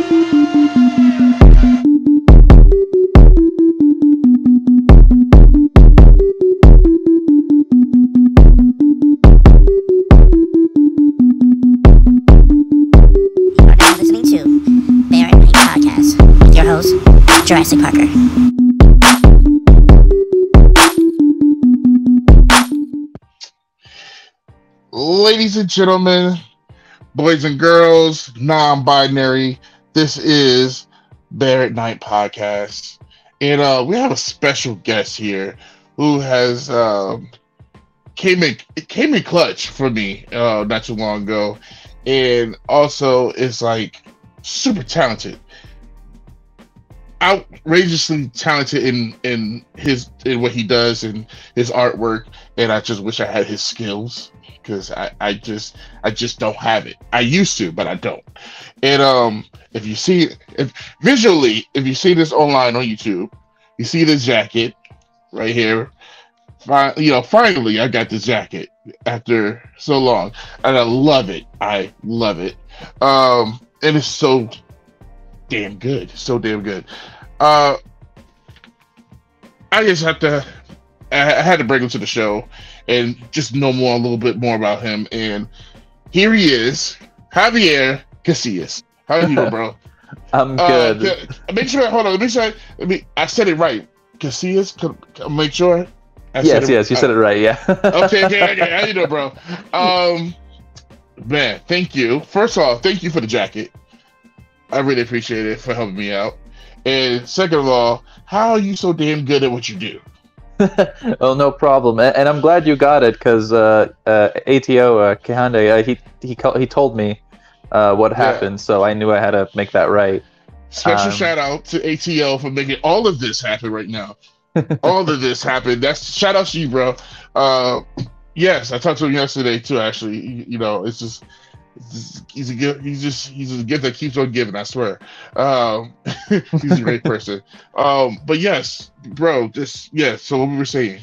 Jurassic Parker. Ladies and gentlemen, boys and girls, non-binary, this is BearatNight podcast, and we have a special guest here who has came in clutch for me not too long ago, and also is like super talented. Outrageously talented in what he does and his artwork, and I just wish I had his skills because I just don't have it. I used to, but I don't. And if you see this online on YouTube, you see this jacket right here. Finally I got this jacket after so long, and I love it. And it's so damn good. I had to bring him to the show and just know a little bit more about him. And here he is, Javier Casillas. How are you doing, bro? I'm good. Make sure I said it right. Casillas, make sure. Yes, you said it right. Yeah. Okay. How you doing, bro? Man, thank you. First of all, thank you for the jacket. I really appreciate it for helping me out. And second of all, how are you so damn good at what you do? Oh, no problem. And I'm glad you got it because ATO Kehande, he told me what happened, so I knew I had to make that right. Special shout out to ATO for making all of this happen right now. All of this happened. That's shout out to you, bro. Yes, I talked to him yesterday too. Actually, it's just. He's a gift that keeps on giving, I swear. He's a great person. But yes, bro, so what we were saying,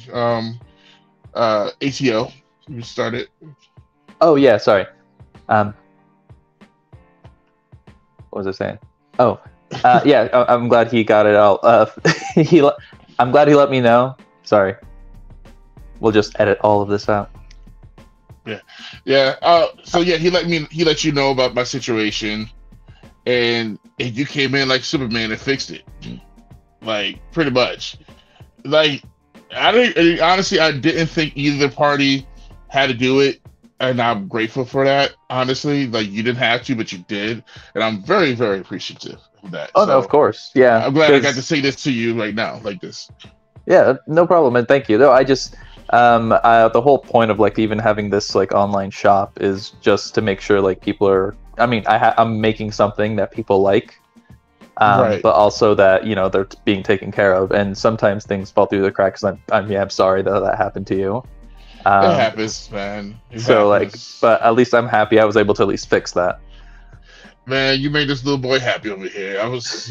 ATO, we started. Oh yeah, sorry. What was I saying? Oh, yeah, I'm glad he got it out. I'm glad he let me know. Sorry. We'll just edit all of this out. So he let you know about my situation, and you came in like Superman and fixed it, like pretty much. Like I didn't think either party had to do it, and I'm grateful for that. Honestly, like you didn't have to, but you did, and I'm very, very appreciative of that. Oh, no, of course, yeah. I'm glad I got to say this to you right now, like this. Yeah, no problem, and thank you. Though I just. The whole point of like even having this like online shop is just to make sure like people are. I mean, I'm making something that people like, right. But also that they're being taken care of. And sometimes things fall through the cracks. I'm sorry that happened to you. It happens, man. But at least I'm happy I was able to at least fix that. Man, you made this little boy happy over here. I was,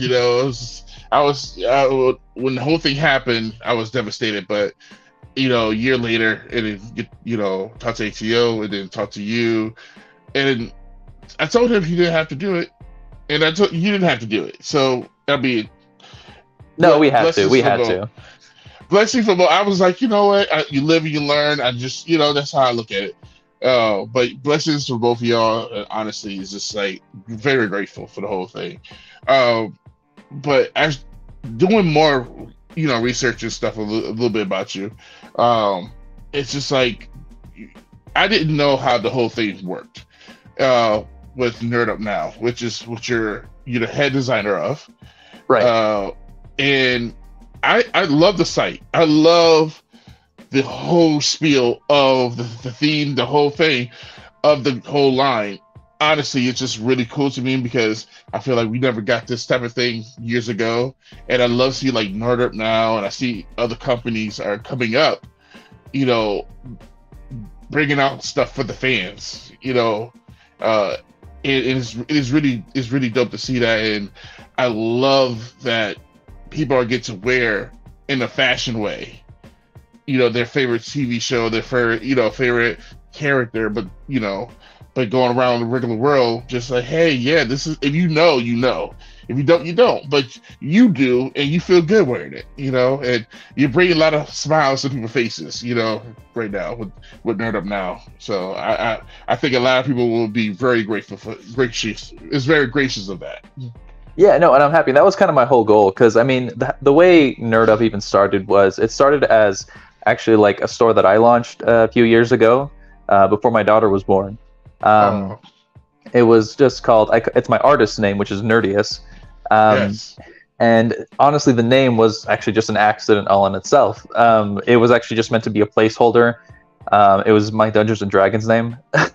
when the whole thing happened, I was devastated, but. A year later, and then talk to ATO, and then talk to you, and I told him he didn't have to do it, and I told you didn't have to do it. So we had to. Blessing for both. I was like, you know what? You live and you learn. I just, that's how I look at it. But blessings for both of y'all. Honestly, it's just like very grateful for the whole thing. But as doing more. Research and stuff a little bit about you. It's just like I didn't know how the whole thing worked with Nerd Up Now, which is what you're the head designer of, right? And I love the site. I love the whole spiel of the theme, the whole thing of the whole line. Honestly, it's just really cool to me because I feel like we never got this type of thing years ago. And I love to see like Nerd Up Now, and I see other companies are coming up, bringing out stuff for the fans, it is really dope to see that. And I love that people are get to wear in a fashion way, their favorite TV show, their favorite, favorite character, but, but going around the regular world, just like, hey, yeah, this is, if you know, you know. If you don't, you don't. But you do, and you feel good wearing it, and you bring a lot of smiles to people's faces, right now with Nerd Up Now. So I think a lot of people will be very grateful gracious. Is very gracious of that. Yeah, no, and I'm happy. That was kind of my whole goal, because I mean, the way Nerd Up even started was it started as actually like a store that I launched a few years ago, before my daughter was born. It was just called, it's my artist's name, which is Nerdious. Yes. And honestly, the name was actually just an accident all in itself. It was actually just meant to be a placeholder. It was my Dungeons and Dragons name.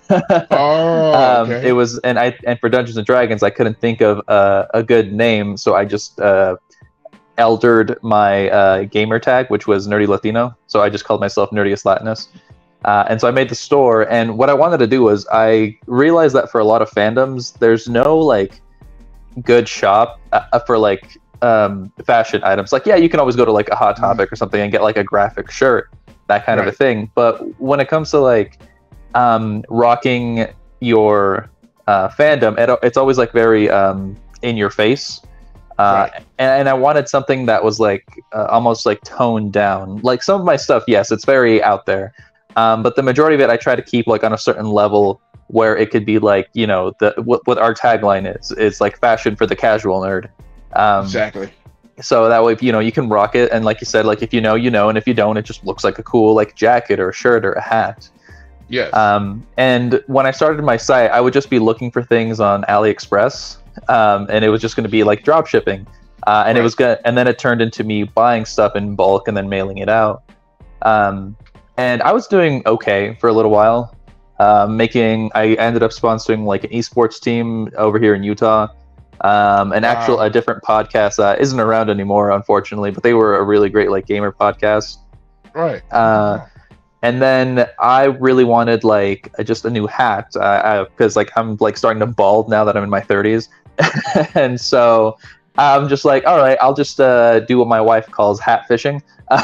Okay. It was, and for Dungeons and Dragons, I couldn't think of a good name, so I just eldered my gamer tag, which was Nerdy Latino. So I just called myself Nerdious Latinus. And so I made the store, and what I wanted to do was, I realized that for a lot of fandoms, there's no like good shop for like fashion items. Like, yeah, you can always go to like a Hot Topic or something and get like a graphic shirt, that kind of a thing. But when it comes to like rocking your fandom, it's always like very in your face. And I wanted something that was like almost like toned down. Like some of my stuff, yes, it's very out there. But the majority of it, I try to keep like on a certain level where it could be like, what our tagline is like fashion for the casual nerd. Exactly. So that way, you can rock it. And like you said, like if you know, and if you don't, it just looks like a cool like jacket or a shirt or a hat. Yes. And when I started my site, I would just be looking for things on AliExpress. And it was just going to be like drop shipping. And it was and then it turned into me buying stuff in bulk and then mailing it out. And I was doing okay for a little while. I ended up sponsoring like an esports team over here in Utah. A different podcast that isn't around anymore, unfortunately, but they were a really great like gamer podcast. Right. And then I really wanted like just a new hat, because like I'm like starting to bald now that I'm in my 30s. And so I'm just like, all right, I'll just do what my wife calls hat fishing.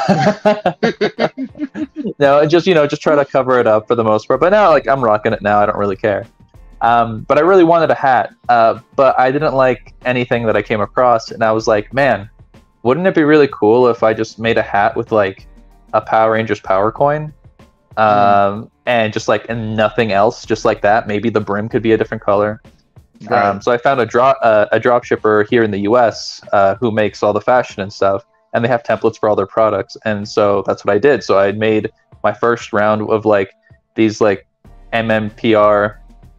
No, and just try to cover it up for the most part. But now, like, I'm rocking it now. I don't really care. But I really wanted a hat. But I didn't like anything that I came across, and I was like, man, wouldn't it be really cool if I just made a hat with like a Power Rangers power coin, and just like and nothing else, just like that. Maybe the brim could be a different color. So I found a drop shipper here in the U.S. Who makes all the fashion and stuff. And they have templates for all their products. And so that's what I did. So I made my first round of like these like MMPR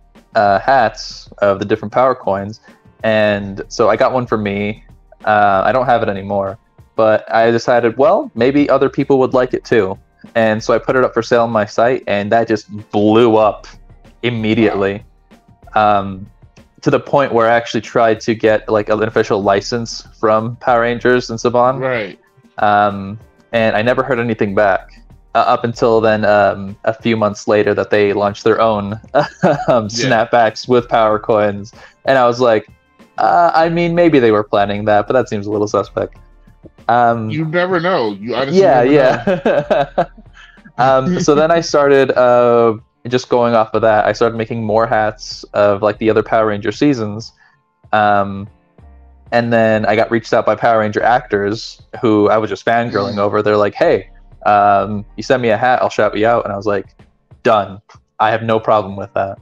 hats of the different power coins. And so I got one for me. I don't have it anymore. But I decided, well, maybe other people would like it too. And so I put it up for sale on my site. And that just blew up immediately. Wow. To the point where I actually tried to get like an official license from Power Rangers and Saban. Right. And I never heard anything back up until then, a few months later that they launched their own snapbacks with power coins. And I was like, I mean, maybe they were planning that, but that seems a little suspect. You never know. You honestly never know. So then I started just going off of that, I started making more hats of like the other Power Ranger seasons. And then I got reached out by Power Ranger actors who I was just fangirling over. They're like, hey, you send me a hat, I'll shout you out. And I was like, done. I have no problem with that.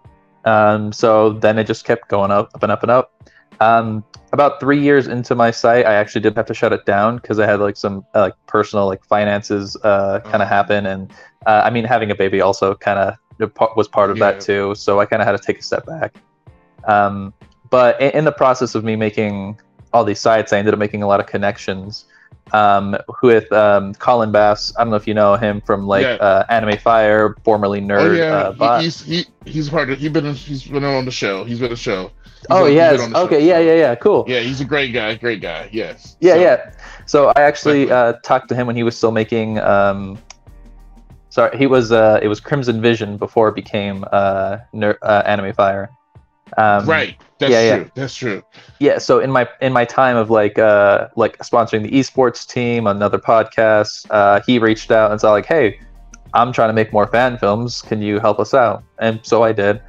So then it just kept going up and up and up. About 3 years into my site, I actually did have to shut it down because I had like some like personal like finances kind of happen. And I mean, having a baby also kind of was part of that too. So I kind of had to take a step back. But in the process of me making all these sites, I ended up making a lot of connections with Colin Bass. I don't know if you know him from like Anime Fire, formerly Nerd. Bot. He's part of. He's been on the show. He's been on the show. Okay. Yeah. Cool. Yeah, he's a great guy. Yes. Yeah. So I actually talked to him when he was still making. It was Crimson Vision before it became Anime Fire. Right. That's true. Yeah. So in my time of like sponsoring the esports team on another podcast, he reached out and said like, hey, I'm trying to make more fan films. Can you help us out? And so I did.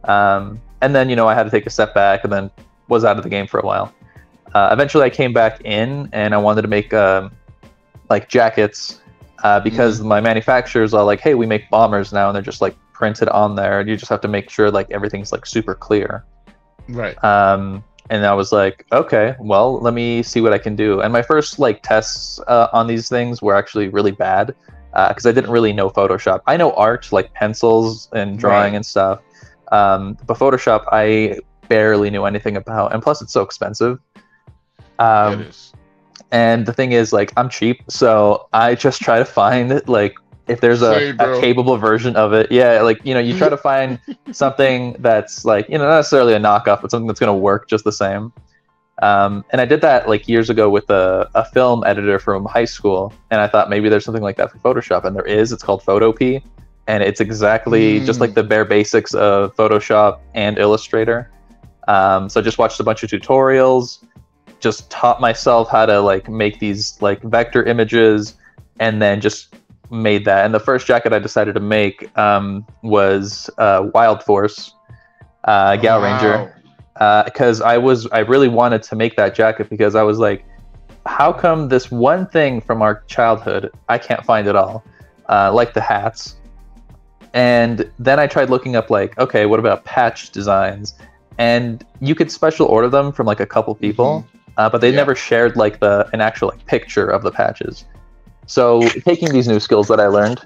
And then, I had to take a step back and then was out of the game for a while. Eventually I came back in and I wanted to make like jackets because my manufacturers are like, hey, we make bombers now, and they're just like printed on there, and you just have to make sure like everything's like super clear. Right. And I was like, okay, well, let me see what I can do. And my first like tests on these things were actually really bad because I didn't really know Photoshop. I know art, like pencils and drawing and stuff, but Photoshop I barely knew anything about, and plus it's so expensive. It is. And the thing is, like, I'm cheap, so I just try to find like if there's a capable version of it. Yeah, like, you try to find something that's like, not necessarily a knockoff, but something that's going to work just the same. And I did that like years ago with a film editor from high school, and I thought maybe there's something like that for Photoshop, and there is. It's called Photopea, and it's exactly just like the bare basics of Photoshop and Illustrator. So I just watched a bunch of tutorials, just taught myself how to like make these like vector images, and then just made that. And the first jacket I decided to make was Wild Force Gal Ranger, because I really wanted to make that jacket because I was like, how come this one thing from our childhood I can't find at all, like the hats. And then I tried looking up like, okay, what about patch designs? And you could special order them from like a couple people, but they never shared like an actual like picture of the patches. So taking these new skills that I learned,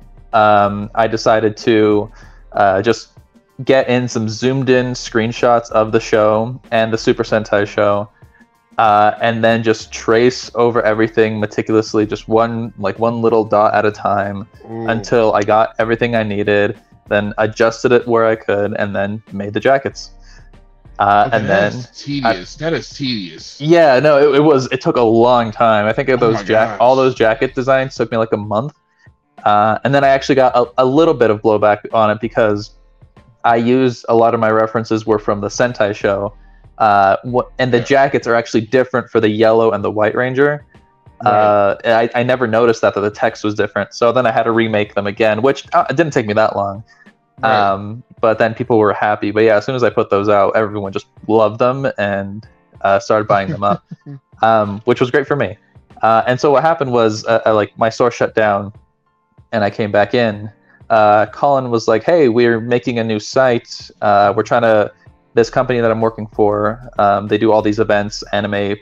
I decided to just get in some zoomed in screenshots of the show and the Super Sentai show, and then just trace over everything meticulously, just one little dot at a time, until I got everything I needed, then adjusted it where I could, and then made the jackets. Okay, and then that is tedious. Yeah, no, it took a long time. I think all those jacket designs took me like a month. And then I actually got a little bit of blowback on it because I used a lot of my references were from the Sentai show. And the jackets are actually different for the yellow and the white Ranger. Right. I never noticed that the text was different. So then I had to remake them again, which it didn't take me that long. Right. But then people were happy. But yeah, as soon as I put those out, everyone just loved them and started buying them up, which was great for me. And so what happened was, like my store shut down, and I came back in. Colin was like, "Hey, we're making a new site. We're trying to." This company that I'm working for, they do all these events, not Anime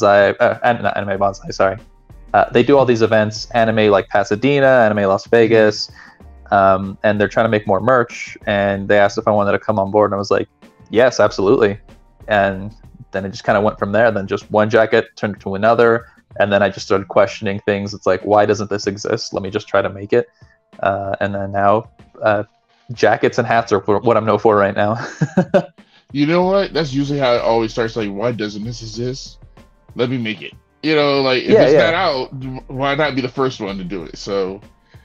Bonsai, sorry. They do all these events, anime like Pasadena, anime Las Vegas. And they're trying to make more merch, and they asked if I wanted to come on board, and I was like, yes, absolutely. And then it just kind of went from there. Then just one jacket turned into another, and then I just started questioning things. It's like, why doesn't this exist? Let me just try to make it. And then now jackets and hats are what I'm known for right now. You know what? That's usually how it always starts. Like, why doesn't this exist? Let me make it. Like if it's not out, why not be the first one to do it? So,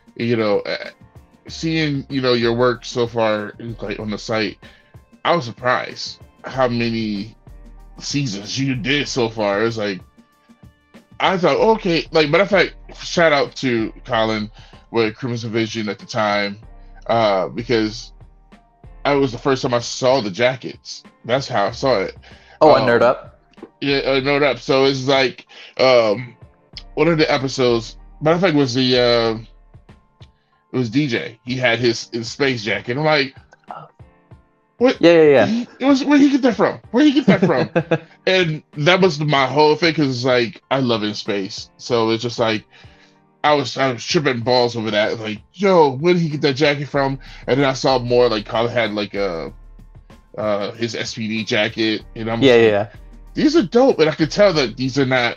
seeing your work so far like on the site, I was surprised how many seasons you did so far. It was like, I thought, okay, like, matter of fact, shout out to Colin with Crimson Vision at the time, because it was the first time I saw the jackets. That's how I saw it. On Nerd Up. Yeah, Nerd Up. So it's like one of the episodes, matter of fact, was it was DJ. He had his space jacket. I'm like, what? Yeah. Where'd he get that from? And that was my whole thing, because it's like, I love in space. So it's just like, I was tripping balls over that. Like, yo, where did he get that jacket from? And then I saw more, like, Colin had like his SPD jacket. And I'm these are dope. And I could tell that these are not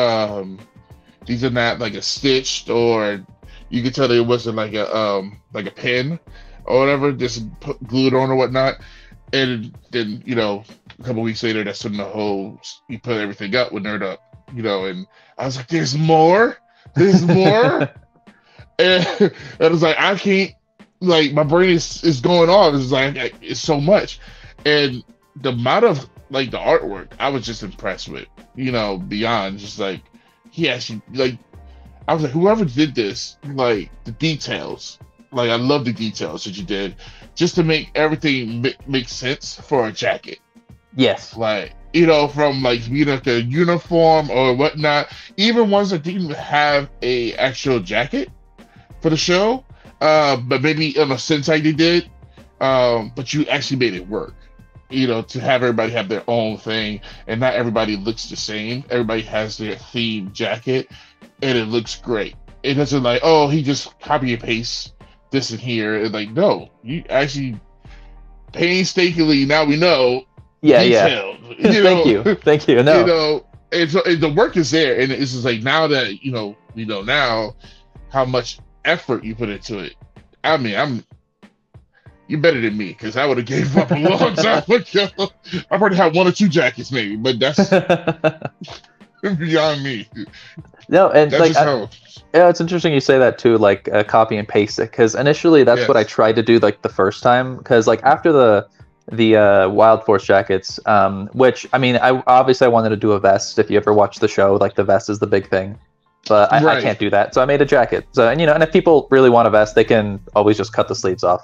like a stitched, or you could tell that it wasn't like a pin or whatever, just glued on or whatnot. And then, a couple weeks later, that's when he put everything up with Nerd Up, and I was like, there's more? And I was like, I can't, like, my brain is going off. It's like, it's so much. And the amount of, like, the artwork, I was just impressed with, beyond just like, he actually, like, I was like, whoever did this, like, the details Like I love the details that you did, just to make everything make sense for a jacket. Yes. Like, you know, from like like a uniform or whatnot, even ones that didn't even have a actual jacket for the show, but maybe on a Sentai they did, but you actually made it work. You know, to have everybody have their own thing, and not everybody looks the same. Everybody has their theme jacket, and it looks great. It doesn't like, oh, he just copy and paste this in here. It's like, no, you actually painstakingly, now we know, detailed. You know? Thank you. No, you know, and so the work is there, and it's just like, now that you know, we know now how much effort you put into it. I mean, you're better than me, because I would have gave up a long time ago. I've already had 1 or 2 jackets maybe, but that's beyond me. No, and that's like, yeah, it's interesting you say that too, like copy and paste it, because initially that's what I tried to do like the first time, because like after the Wild Force jackets, which I mean, I obviously wanted to do a vest. If you ever watch the show, like the vest is the big thing, but I can't do that, so I made a jacket. So, and you know, and if people really want a vest, they can always just cut the sleeves off.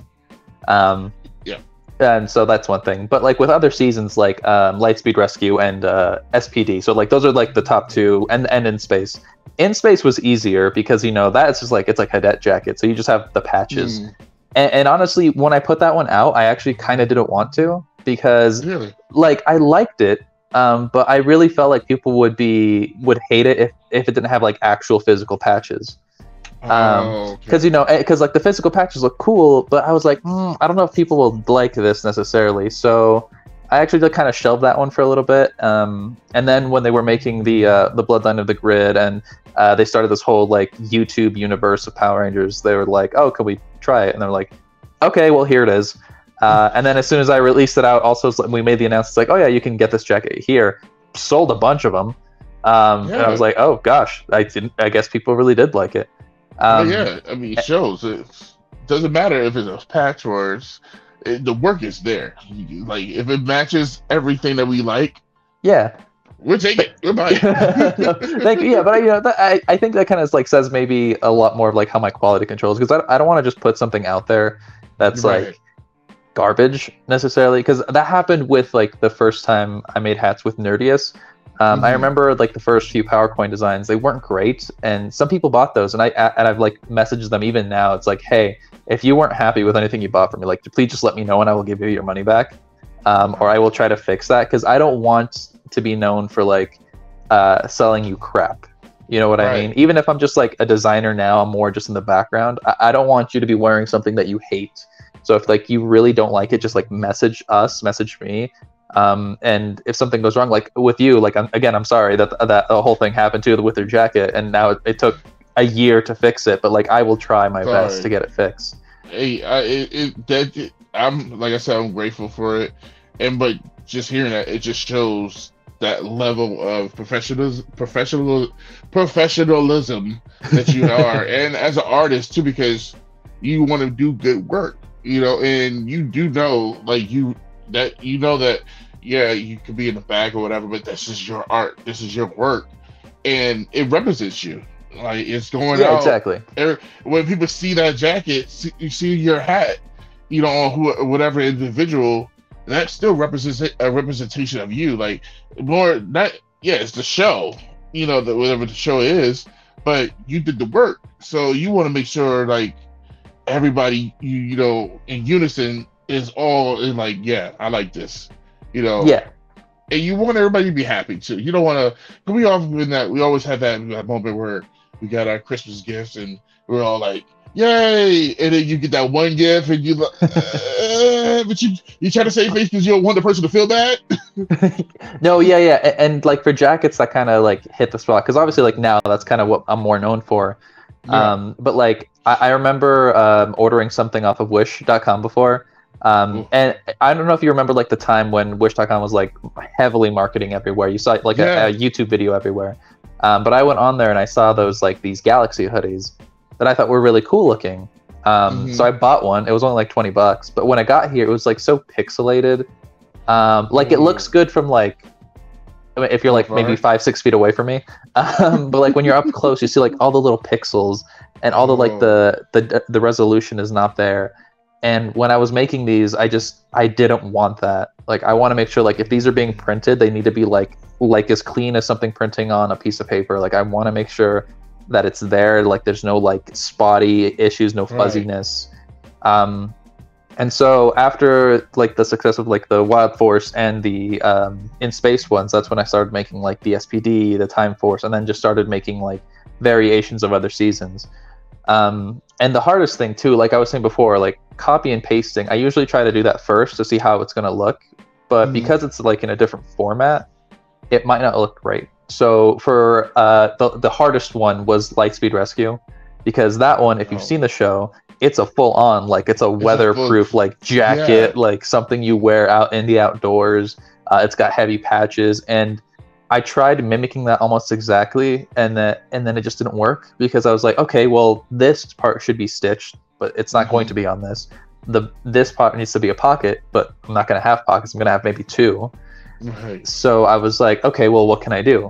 And so that's one thing, but like with other seasons, like Lightspeed Rescue and SPD, so like those are like the top 2, and In Space. In Space was easier because, you know, that's just like, it's like cadet jacket, so you just have the patches. And honestly, when I put that one out, I actually kind of didn't want to, because like I liked it, but I really felt like people would hate it if it didn't have like actual physical patches. Because you know, because like the physical patches look cool, but I was like, I don't know if people will like this necessarily. So I actually kind of shelved that one for a little bit. And then when they were making the Bloodline of the Grid, and they started this whole like YouTube universe of Power Rangers, they were like, oh, can we try it? And they're like, okay, well, here it is. And then as soon as I released it out, also we made the announcement, like, oh yeah, you can get this jacket here. Sold a bunch of them. And I was like, oh gosh, I guess people really did like it. Yeah, I mean, it shows. It doesn't matter if it's a patch or the work is there. Like, if it matches everything that we like, we'll take it. We'll buy it. No, thank you. Yeah, but you know, I think that kind of like says maybe a lot more of like how my quality control is, because I don't want to just put something out there that's like garbage necessarily, because that happened with like the first time I made hats with Nerdious. I remember like the first few PowerCoin designs, they weren't great, and some people bought those, and I've like messaged them even now. It's like, hey, if you weren't happy with anything you bought from me, like, please just let me know and I will give you your money back, or I will try to fix that, because I don't want to be known for like selling you crap. You know what I mean? Even if I'm just like a designer now, I'm more just in the background. I don't want you to be wearing something that you hate. So if like you really don't like it, just like message me. And if something goes wrong, like with you, like I'm sorry that the whole thing happened too with your jacket, and now it took a year to fix it, but like I will try my best to get it fixed. Hey, I'm like I said, I'm grateful for it, but just hearing that, it just shows that level of professionalism that you are, and as an artist too, because you want to do good work, you know, and you do know, like that yeah, you could be in the bag or whatever, but this is your art, this is your work, and it represents you. Like, it's going out. Exactly. When people see that jacket, you see your hat, you know, on whatever individual, that still represents a representation of you. Like, more not, it's the show, you know, whatever the show is, but you did the work, so you want to make sure like everybody, you know, in unison is all in like, yeah, I like this, you know. Yeah. And you want everybody to be happy too. You don't want to. We always have that moment where we got our Christmas gifts and we're all like, yay! And then you get that one gift and you, but you try to save face because you don't want the person to feel bad. No, and like for jackets, that kind of like hit the spot, because obviously like now that's kind of what I'm more known for. Yeah. But like I remember ordering something off of Wish.com before. And I don't know if you remember like the time when Wish.com was like heavily marketing everywhere. You saw like a YouTube video everywhere. But I went on there and I saw these Galaxy hoodies that I thought were really cool looking. So I bought one. It was only like $20, but when I got here, it was like so pixelated. Like it looks good from like I mean, if you're like maybe 5-6 feet away from me, but like when you're up close, you see like all the little pixels and all the like the resolution is not there. And when I was making these, I didn't want that. Like I want to make sure like if these are being printed, they need to be like as clean as something printing on a piece of paper. Like I want to make sure that it's there. Like there's no like spotty issues, no fuzziness. Right. And so after like the success of like the Wild Force and the In Space ones, that's when I started making like the SPD, the Time Force, and then just started making like variations of other seasons. And the hardest thing too, like I was saying before, like copy and pasting, I usually try to do that first to see how it's going to look. But because it's like in a different format, it might not look right. So for the hardest one was Lightspeed Rescue, because that one, if you've seen the show, it's a full on, like it's a weatherproof like jacket, like something you wear out in the outdoors. It's got heavy patches, and I tried mimicking that almost exactly, and then it just didn't work, because I was like, okay, well this part should be stitched, but it's not going to be on this. This part needs to be a pocket, but I'm not going to have pockets. I'm going to have maybe 2. Right. So I was like, okay, well, what can I do?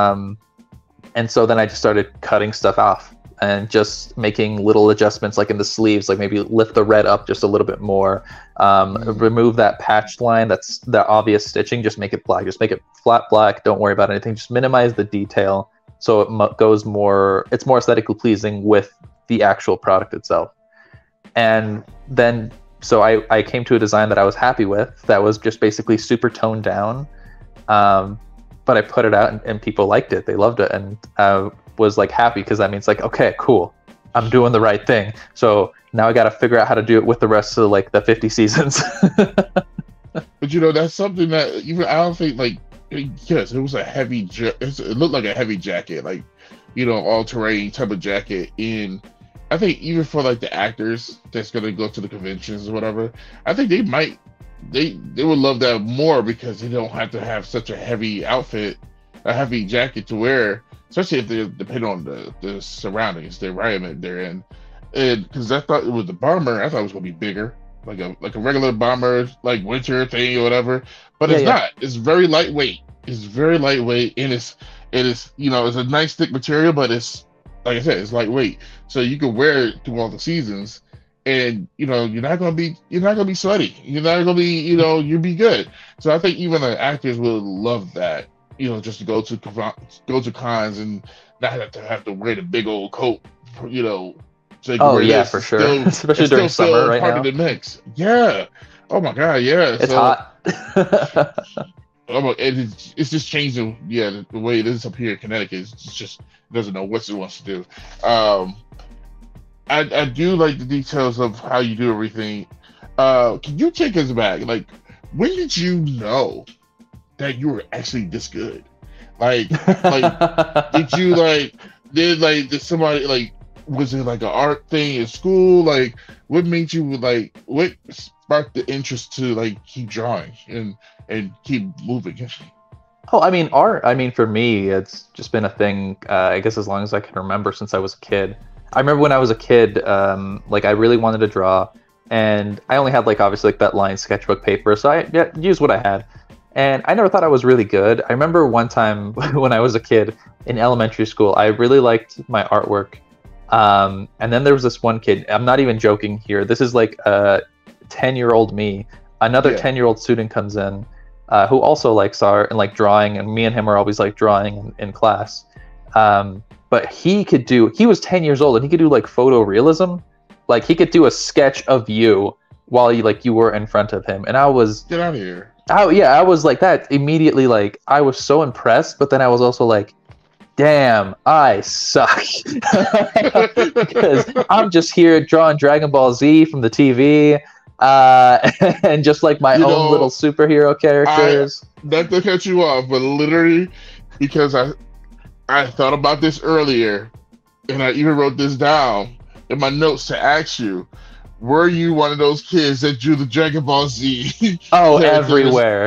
And so then I just started cutting stuff off and just making little adjustments, like in the sleeves, like maybe lift the red up just a little bit more, remove that patched line, that's the obvious stitching, just make it black, just make it flat black, don't worry about anything, just minimize the detail so it goes more, it's more aesthetically pleasing with the actual product itself. And then so I came to a design that I was happy with, that was just basically super toned down, but I put it out and people liked it, they loved it, and was like happy, because that means like, okay, cool, I'm doing the right thing. So now I got to figure out how to do it with the rest of like the 50 seasons. But you know, that's something that even I don't think, like, yes, it was a heavy it looked like a heavy jacket, like, you know, all terrain type of jacket. In I think even for like the actors that's gonna go to the conventions or whatever, I think they would love that more, because they don't have to have such a heavy outfit, a heavy jacket to wear, especially if they depend on the surroundings, the environment they're in. And because I thought it was the bomber, I thought it was gonna be bigger, like a regular bomber, like winter thing or whatever. But it's not. It's very lightweight. It's very lightweight, and it is you know, it's a nice thick material, but it's, like I said, it's lightweight, so you can wear it through all the seasons, and you know, you're not gonna be sweaty. You're not gonna be, you know, you'll be good. So I think even the actors will love that. You know, just to go to cons and not have to wear the big old coat. You know. So for sure. Especially during summer right now. Part of the mix. Yeah. Oh my God. Yeah. It's hot. It's just changing. Yeah, the way it is up here in Connecticut, it's just doesn't know what it wants to do. I do like the details of how you do everything. Can you take us back? Like, when did you know that you were actually this good? Like did somebody, like, was it like an art thing in school? Like, what made you, like, what sparked the interest to like keep drawing and keep moving? Oh, I mean, art, I mean, for me, it's just been a thing, I guess, as long as I can remember, since I was a kid. I remember when I was a kid, like, I really wanted to draw, and I only had, like, obviously, like, that line sketchbook paper, so I used what I had. And I never thought I was really good. I remember one time when I was a kid in elementary school, I really liked my artwork. And then there was this one kid, I'm not even joking here, this is like a 10-year-old me, another 10-year-old student comes in, who also likes art and like drawing, and me and him are always like drawing in class. But he was 10 years old, and he could do like photorealism. Like, he could do a sketch of you while you were in front of him. And I was... Get out of here. Oh, yeah, I was like that immediately. Like, I was so impressed, but then I was also like, damn, I suck. Because I'm just here drawing Dragon Ball Z from the TV, and just like my own little superhero characters. Not to cut you off, but literally, because I thought about this earlier, and I even wrote this down in my notes to ask you, were you one of those kids that drew the Dragon Ball Z? Oh, everywhere.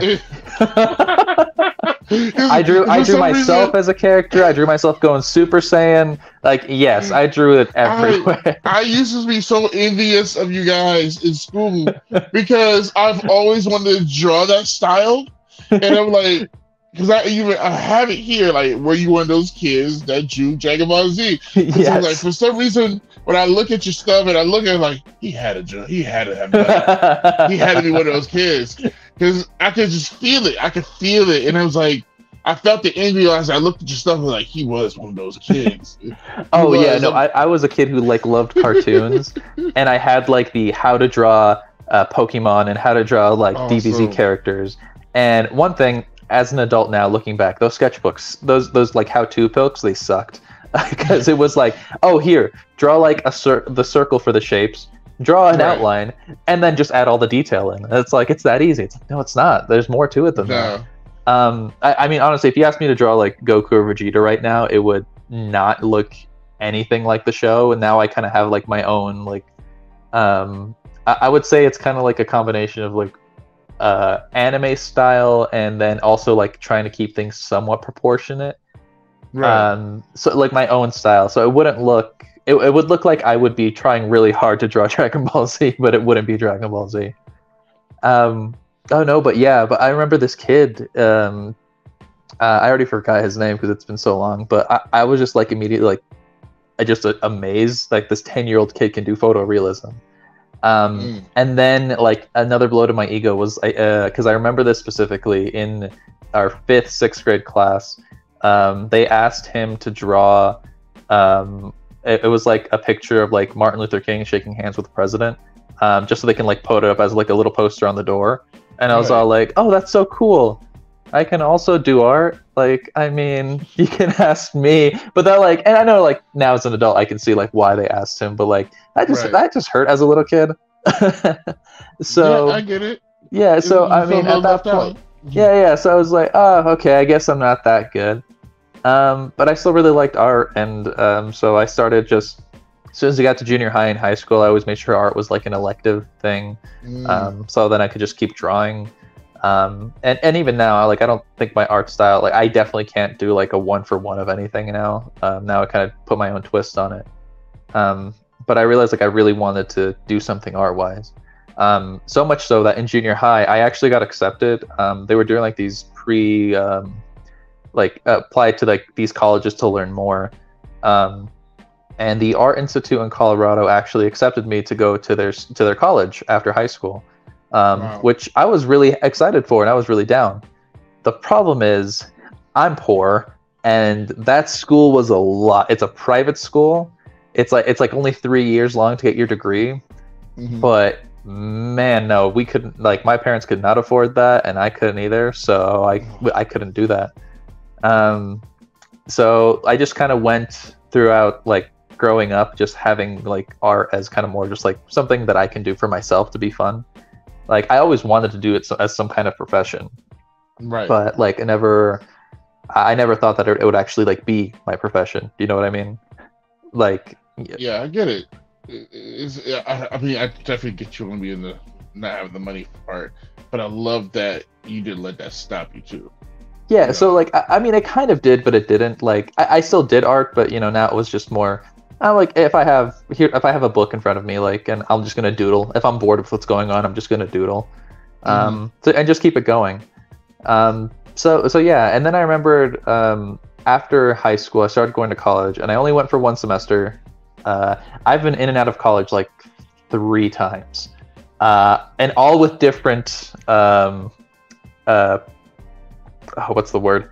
I drew myself as a character. I drew myself going Super Saiyan. Like, yes, I drew it everywhere. I used to be so envious of you guys in school, because I've always wanted to draw that style. And I'm like, because I have it here. Like, were you one of those kids that drew Dragon Ball Z? Because Yes. like for some reason, when I look at your stuff and I look at it, like he had to have done it. He had to be one of those kids because I could just feel it. I could feel it, and I was like, I felt the envy as I looked at your stuff. And like he was one of those kids. Oh yeah, no, I was a kid who like loved cartoons, and I had like the how to draw Pokemon and how to draw like DBZ characters. And one thing, as an adult now, looking back, those sketchbooks, those like how-to books, they sucked because it was like, oh here, draw like the circle for the shapes, draw an outline, and then just add all the detail in. It's like it's that easy. It's like, no, it's not. There's more to it than that. I mean, honestly, if you asked me to draw like Goku or Vegeta right now, it would not look anything like the show. And now I kind of have like my own like, I would say it's kind of like a combination of like anime style and then also like trying to keep things somewhat proportionate. Right. So like my own style. So it wouldn't look. It would look like I would be trying really hard to draw Dragon Ball Z, but it wouldn't be Dragon Ball Z. Oh no, but I remember this kid. I already forgot his name because it's been so long. But I was just like immediately like, I just amazed like this 10-year-old kid can do photorealism. And then like another blow to my ego was because I remember this specifically in our 5th, 6th grade class. They asked him to draw. It was like a picture of like Martin Luther King shaking hands with the president, just so they can like put it up as like a little poster on the door. And I was all like, oh, that's so cool. I can also do art. Like, I mean, you can ask me. But that like, and I know like now as an adult, I can see like why they asked him. But like, that just hurt as a little kid. So yeah, I get it. Yeah. So I mean, at that point, yeah. So I was like, oh, okay, I guess I'm not that good. But I still really liked art. And so I started just, as soon as I got to junior high and high school, I always made sure art was like an elective thing. So then I could just keep drawing. And even now, like I don't think my art style, like I definitely can't do like a 1-for-1 of anything now. Now I kind of put my own twist on it. But I realized like I really wanted to do something art-wise. So much so that in junior high, I actually got accepted. They were doing like these apply to like these colleges to learn more. And the Art Institute in Colorado actually accepted me to go to their college after high school, wow. Which I was really excited for and I was really down. The problem is I'm poor and that school was a lot. It's a private school. It's like only 3 years long to get your degree. Mm-hmm. But man, no, we couldn't, like my parents could not afford that and I couldn't either. So I couldn't do that. So I just kind of went throughout like growing up just having like art as kind of more just like something that I can do for myself to be fun. Like I always wanted to do it as some kind of profession, right? But like I never thought that it would actually like be my profession. Do you know what I mean? Like yeah, I get it. I mean, I definitely get you on being the not having the money part, but I love that you didn't let that stop you too. Yeah, you know? So like I mean, it kind of did, but it didn't. Like I still did art, but you know, now it was just more. Like if I have a book in front of me, like, and I'm just gonna doodle. If I'm bored with what's going on, I'm just gonna doodle, and just keep it going. So yeah, and then I remembered after high school, I started going to college, and I only went for 1 semester. I've been in and out of college like 3 times, and all with different what's the word?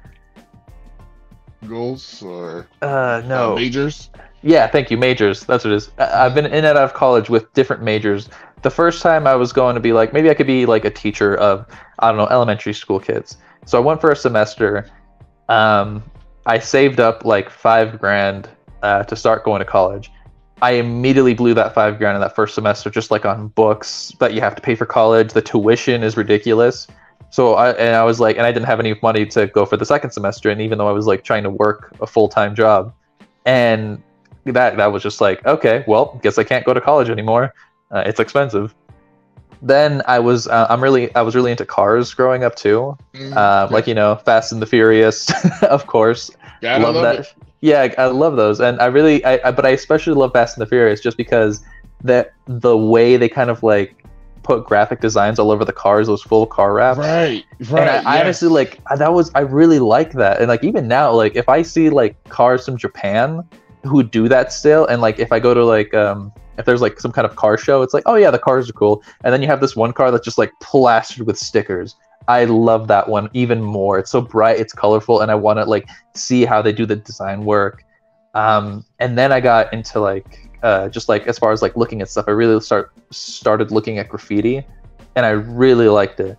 Goals or no majors? Yeah, thank you. Majors. That's what it is. I've been in and out of college with different majors. The first time I was going to be like, maybe I could be like a teacher of, I don't know, elementary school kids. So I went for a semester. I saved up like $5,000 to start going to college. I immediately blew that $5,000 in that first semester, just like on books that you have to pay for college. The tuition is ridiculous. So I was like, and I didn't have any money to go for the second semester. And even though I was like trying to work a full-time job, and that was just like, okay, well, guess I can't go to college anymore. It's expensive. Then I was really into cars growing up too. Like, you know, Fast and the Furious, of course. Yeah, love that. It. Yeah, I love those. And but I especially love Fast and the Furious just because the way they kind of like put graphic designs all over the cars, those full car wraps. Right. And I honestly like I really like that. And like even now, like if I see like cars from Japan who do that still, and like if I go to like if there's like some kind of car show, it's like, oh yeah, the cars are cool. And then you have this one car that's just like plastered with stickers. I love that one even more. It's so bright, it's colorful, and I want to like see how they do the design work. And then I got into like just like as far as like looking at stuff, I really started looking at graffiti, and I really liked it.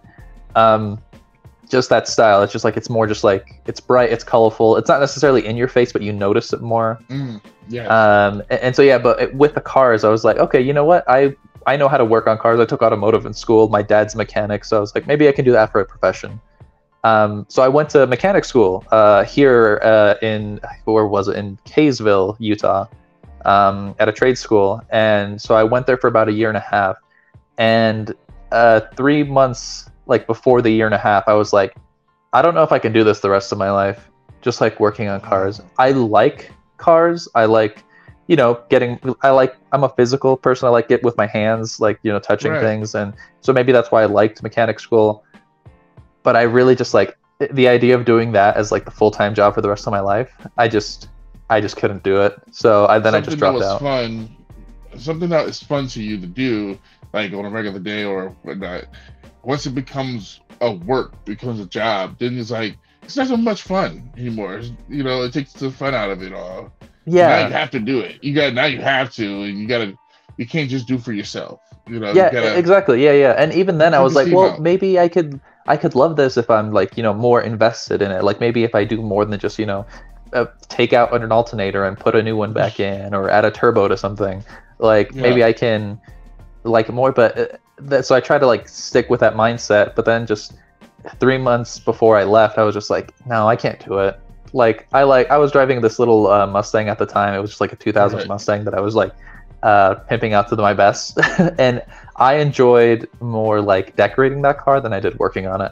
Just that style. It's just like it's more just like it's bright, it's colorful. It's not necessarily in your face, but you notice it more. Yeah. And so yeah, but with the cars, I was like, okay, you know what? I know how to work on cars. I took automotive in school. My dad's a mechanic, so I was like, maybe I can do that for a profession. So I went to mechanic school here in where was it, in Kaysville, Utah, at a trade school. And so I went there for about a year and a half. And 3 months like before the year and a half, I was like, I don't know if I can do this the rest of my life. Just like working on cars. I like cars. I like, you know, I'm a physical person. I like it with my hands, like, you know, touching things. And so maybe that's why I liked mechanic school. But I really just like the idea of doing that as like the full-time job for the rest of my life. I just couldn't do it. So I just dropped out. Something that is fun to you to do, like on a regular day or whatnot, once it becomes becomes a job, then it's like, it's not so much fun anymore. You know, it takes the fun out of it all. Yeah. Now you have to do it. Now you have to, and you can't just do for yourself. You know. Yeah, exactly. Yeah. And even then I was like, well, maybe I could love this if I'm like, you know, more invested in it. Like maybe if I do more than just, you know, take out an alternator and put a new one back in, or add a turbo to something. Like maybe I can like more, but so I tried to like stick with that mindset. But then just 3 months before I left, I was just like, no, I can't do it. Like I was driving this little Mustang at the time. It was just like a 2000 Mustang that I was like pimping out to my best, and I enjoyed more like decorating that car than I did working on it.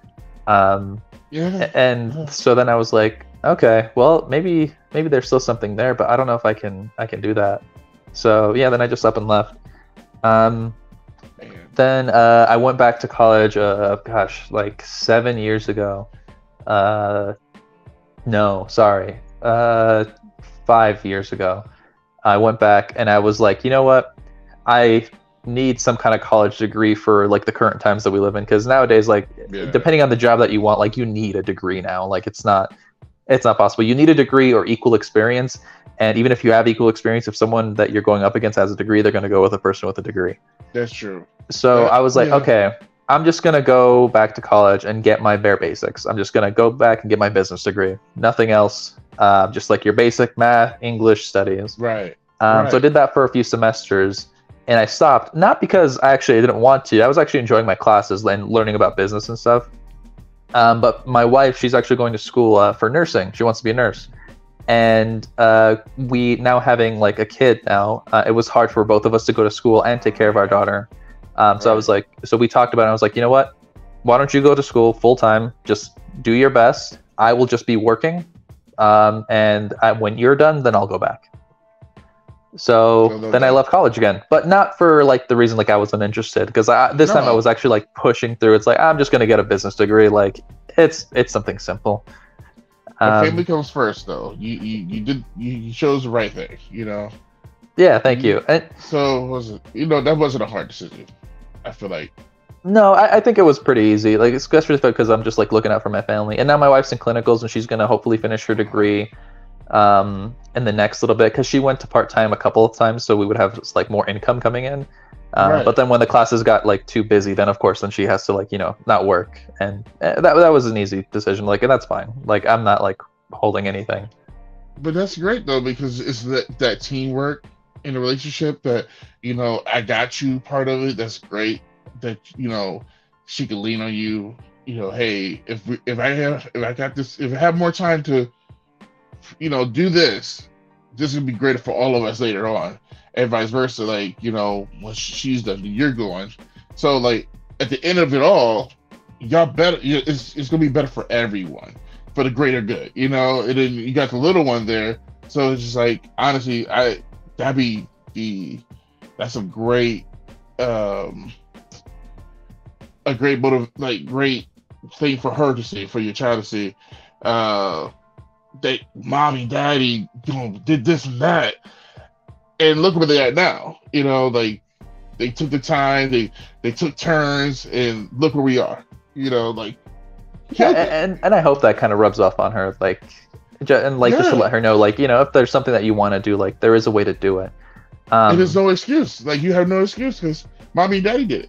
And so then I was like, okay, well maybe there's still something there, but I don't know if I can do that. So yeah, then I just up and left. Then I went back to college, like 7 years ago. No, sorry, 5 years ago. I went back and I was like, you know what? I need some kind of college degree for like the current times that we live in, because nowadays, like depending on the job that you want, like you need a degree now. Like it's not possible. You need a degree or equal experience. And even if you have equal experience, if someone that you're going up against has a degree, they're going to go with a person with a degree. That's true. So I was like, okay, I'm just going to go back to college and get my bare basics. I'm just going to go back and get my business degree. Nothing else. Just like your basic math, English studies. Right. So I did that for a few semesters, and I stopped. Not because I didn't want to. I was actually enjoying my classes and learning about business and stuff. But my wife, she's actually going to school for nursing. She wants to be a nurse. And we now having like a kid now, it was hard for both of us to go to school and take care of our daughter. So I was like, so we talked about it. I was like, you know what? Why don't you go to school full time? Just do your best. I will just be working. And when you're done, then I'll go back. So then I left college again, but not for like the reason like I wasn't interested, because this time I was actually like pushing through. It's like, I'm just going to get a business degree. Like it's something simple. Family comes first, though. You chose the right thing, you know. Yeah, thank you. And so that wasn't a hard decision, I feel like. No, I think it was pretty easy, like especially because I'm just like looking out for my family. And now my wife's in clinicals, and she's gonna hopefully finish her degree in the next little bit, because she went to part-time a couple of times, so we would have just, like more income coming in. But then when the classes got like too busy, then of course she has to like, you know, not work, and that was an easy decision, like, and that's fine. Like I'm not like holding anything. But that's great though, because it's that teamwork in a relationship that, you know, I got you part of it. That's great that, you know, she can lean on you. You know, hey, if I have more time to, you know, do this would be great for all of us later on. And vice versa, like, you know, once she's done, you're going. So, like, at the end of it all, y'all better. It's gonna be better for everyone, for the greater good, you know. And then you got the little one there, so it's just like, honestly, that's a great a great thing for her to see, for your child to see. That mommy, daddy, did this and that, and look where they're at now. Like they took the time, they took turns, and look where we are. Like and I hope that kind of rubs off on her, like, and like just to let her know, like, if there's something that you want to do, like there is a way to do it. And there's no excuse. Like you have no excuse because mommy and daddy did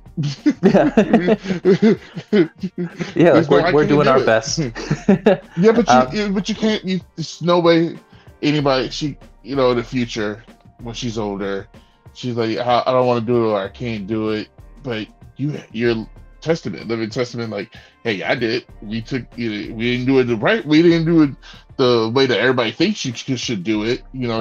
it. Yeah, like we're doing our best. Yeah, but you can't. There's no way anybody. In the future when she's older, she's like, I don't want to do it, or I can't do it. But you're testament, living testament. Like, hey, I did it. We didn't do it right. We didn't do it the way that everybody thinks you should do it.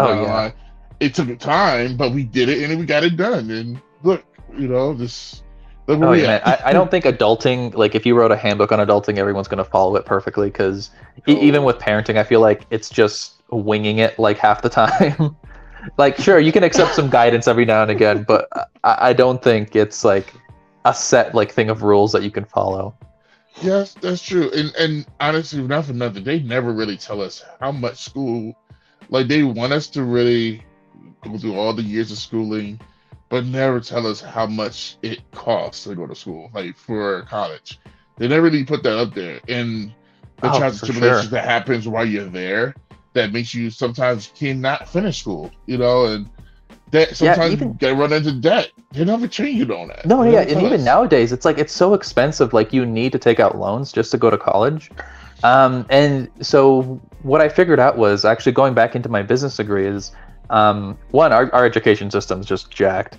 It took time, but we did it and we got it done. And look, this. Look where we at. I don't think adulting, like if you wrote a handbook on adulting, everyone's going to follow it perfectly, because even with parenting, I feel like it's just winging it like half the time. Like, sure, you can accept some guidance every now and again, but I don't think it's like a set like thing of rules that you can follow. Yes, that's true. And honestly, not for nothing, they never really tell us how much school, like they want us to really go through all the years of schooling, but never tell us how much it costs to go to school, like for college. They never really put that up there. And the trials and tribulations that happens while you're there, that makes you sometimes cannot finish school, and that sometimes you get run into debt. They never train you on that. No, and even nowadays, it's so expensive. Like you need to take out loans just to go to college. And so what I figured out was actually going back into my business degree is, one, our education system's just jacked.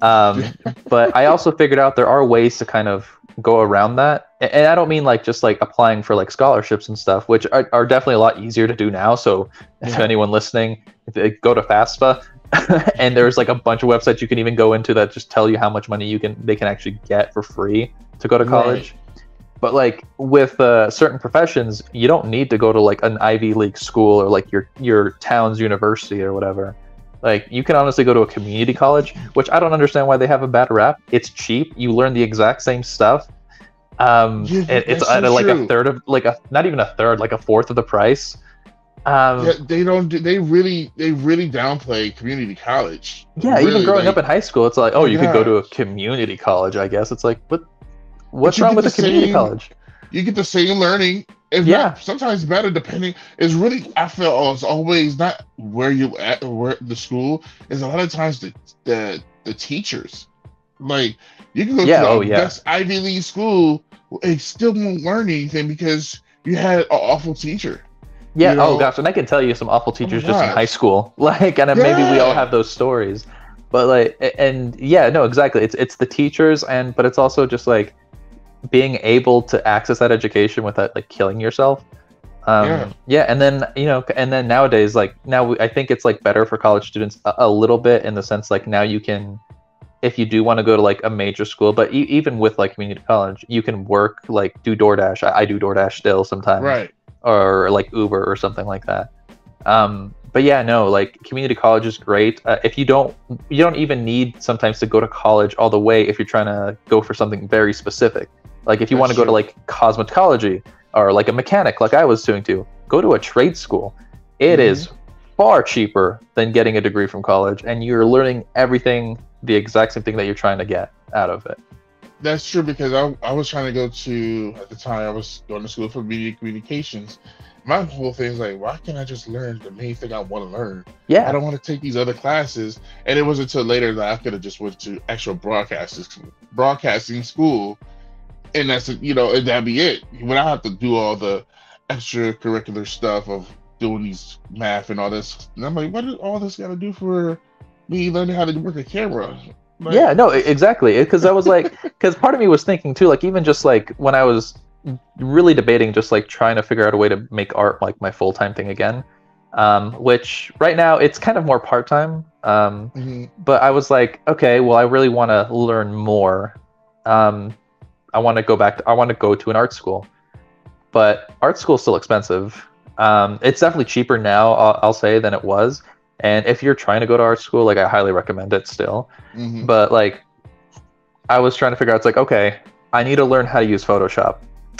But I also figured out there are ways to kind of go around that. And I don't mean like just like applying for like scholarships and stuff, which are definitely a lot easier to do now. So if anyone listening, go to FAFSA, and there's like a bunch of websites you can even go into that just tell you how much money they can actually get for free to go to college. Right. But like with certain professions, you don't need to go to like an Ivy League school or like your town's university or whatever. Like you can honestly go to a community college, which I don't understand why they have a bad rap. It's cheap. You learn the exact same stuff. It's at like a third of not even a third, like a fourth of the price. They really downplay community college. Yeah, really, even growing up in high school, it's like, oh, you could go to a community college, I guess. It's like, what's wrong with a community college? You get the same learning. If not, sometimes better, depending. It's really, I feel it's always not where you at or where the school is. A lot of times the teachers, like you can go to the best Ivy League school, and still won't learn anything because you had an awful teacher. Yeah. Oh gosh, and I can tell you some awful teachers just in high school. Like, and maybe we all have those stories, but like, and no, exactly. It's the teachers, but it's also just like being able to access that education without like killing yourself. And then and then nowadays, like I think it's like better for college students a little bit in the sense like now you can, if you do want to go to like a major school, but even with like community college, you can work, like do DoorDash. I do DoorDash still sometimes, right? Or like Uber or something like that. But like community college is great. If you don't even need sometimes to go to college all the way if you're trying to go for something very specific. Like if you want to go to like cosmetology or like a mechanic, like I was doing to go to a trade school. It is far cheaper than getting a degree from college, and you're learning everything, the exact same thing that you're trying to get out of it. That's true, because I was trying to go to, at the time I was going to school for media communications. My whole thing is like, why can't I just learn the main thing I want to learn? Yeah. I don't want to take these other classes. And it wasn't until later that I could have just went to actual broadcasting school. And that's, and that'd be it. When I have to do all the extracurricular stuff of doing these math and all this, and I'm like, what does all this got to do for me learning how to work a camera? Like, yeah, no, exactly. Because I was like, because part of me was thinking too, like even just like when I was really debating, just like trying to figure out a way to make art like my full-time thing again, which right now it's kind of more part-time. But I was like, okay, well, I really want to learn more. I want to go to an art school, but art school is still expensive. It's definitely cheaper now, I'll say, than it was. And if you're trying to go to art school, like I highly recommend it still. But like, I was trying to figure out, it's like, okay, I need to learn how to use Photoshop.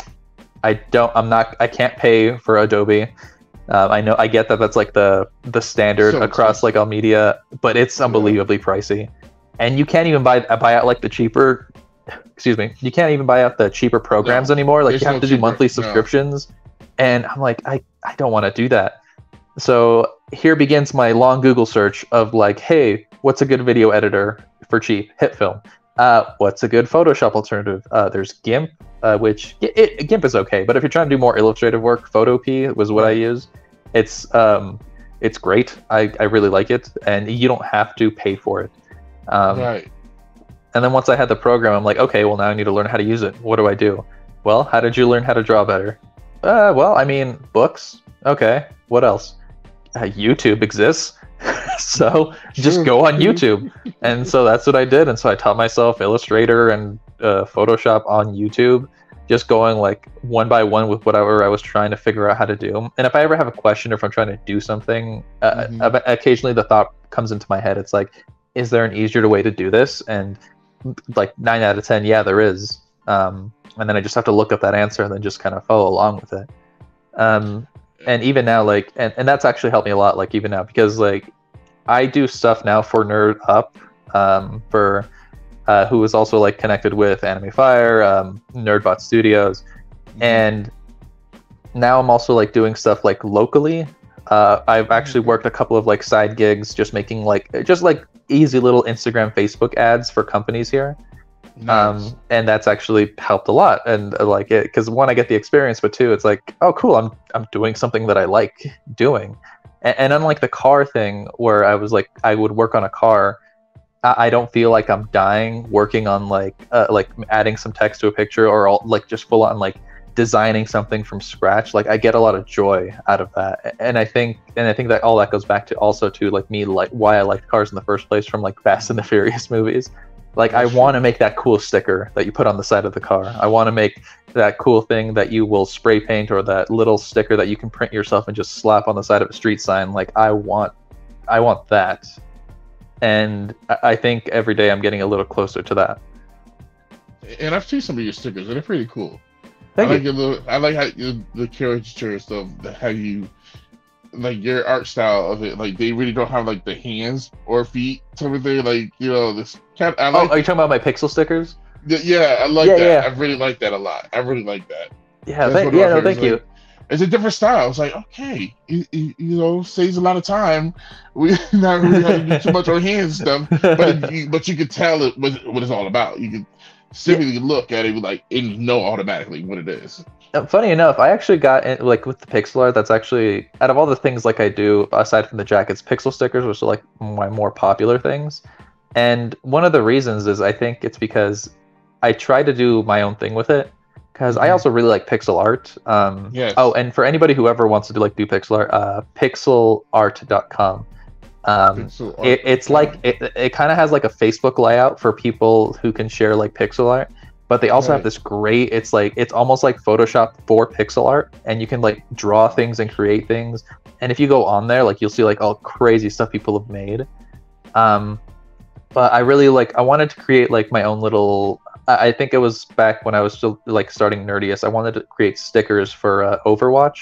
I can't pay for Adobe. I get that that's like the standard across like all media, but it's unbelievably pricey. And you can't even buy out like the cheaper, you can't even buy out the cheaper programs anymore. Like you have to do monthly subscriptions. And I'm like, I don't want to do that. So here begins my long Google search of like, hey, what's a good video editor for cheap? HitFilm. What's a good Photoshop alternative? There's GIMP, which GIMP is okay, but if you're trying to do more illustrative work, Photopea was what I use. It's great. I really like it, and you don't have to pay for it. Right. And then once I had the program, I'm like, okay, well now I need to learn how to use it. What do I do? Well, how did you learn how to draw better? Well, I mean, books. Okay, what else? YouTube exists. So just go on YouTube. And so that's what I did. And so I taught myself Illustrator and Photoshop on YouTube, just going like one by one with whatever I was trying to figure out how to do. And if I ever have a question or if I'm trying to do something, occasionally the thought comes into my head. It's like, is there an easier way to do this? And like 9 out of 10, yeah, there is. And then I just have to look up that answer and then just kind of follow along with it. And even now, like, and that's actually helped me a lot, like even now, because like I do stuff now for Nerd Up, for who is also like connected with Anime Fire, Nerdbot Studios, and now I'm also like doing stuff like locally. I've actually worked a couple of like side gigs, just making like easy little Instagram, Facebook ads for companies here. Nice. And that's actually helped a lot, and like it, because one, I get the experience, but two, it's like, oh cool, I'm doing something that I like doing. And unlike the car thing where I was like, I would work on a car, I don't feel like I'm dying working on like adding some text to a picture or like just full on like designing something from scratch. Like I get a lot of joy out of that, and I think that all that goes back to also to like me, like why I liked cars in the first place from like Fast and the Furious movies. Like I want to make that cool sticker that you put on the side of the car. I want to make that cool thing that you will spray paint, or that little sticker that you can print yourself and just slap on the side of a street sign. Like I want that. And I think every day I'm getting a little closer to that. And I've seen some of your stickers, and they're pretty cool. Thank you. I like how the caricatures of how you, like your art style of it. Like they really don't have like the hands or feet type of thing. Like, you know, this cat. Are you talking about my pixel stickers? Yeah, I like that. Yeah. I really like that a lot. I really like that. Yeah, thank you. It's a different style. It's like, okay, you know, saves a lot of time. We not really have to do too much on hands and stuff, but you can tell it what it's all about. You can simply look at it like and know automatically what it is. Funny enough, I actually got in, like with the pixel art. That's actually, out of all the things like I do aside from the jackets, pixel stickers, which are like my more popular things. And one of the reasons is I think it's because I try to do my own thing with it. Because I also really like pixel art. Yes. Oh, and for anybody who ever wants to do pixel art, pixelart.com. It's like it kind of has like a Facebook layout for people who can share like pixel art, but they also have this great. It's almost like Photoshop for pixel art, and you can like draw things and create things. And if you go on there, like you'll see like all crazy stuff people have made. But I really I wanted to create like my own little. I think it was back when I was still like starting Nerdious. I wanted to create stickers for Overwatch,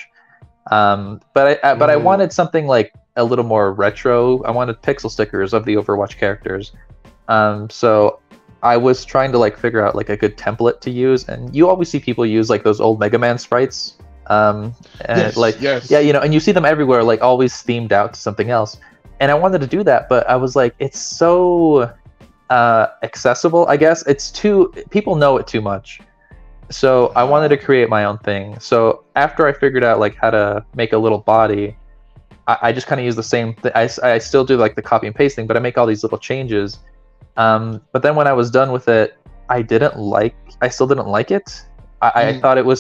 but I wanted something like a little more retro. I wanted pixel stickers of the Overwatch characters. So I was trying to like figure out like a good template to use, and you always see people use like those old Mega Man sprites, and yeah, you know, and you see them everywhere, like always themed out to something else. And I wanted to do that, but I was like, it's so accessible, I guess. People know it too much. So I wanted to create my own thing. So after I figured out like how to make a little body, I just kind of use the same thing. I still do like the copy and paste thing, but I make all these little changes. But then when I was done with it, I still didn't like it. I thought it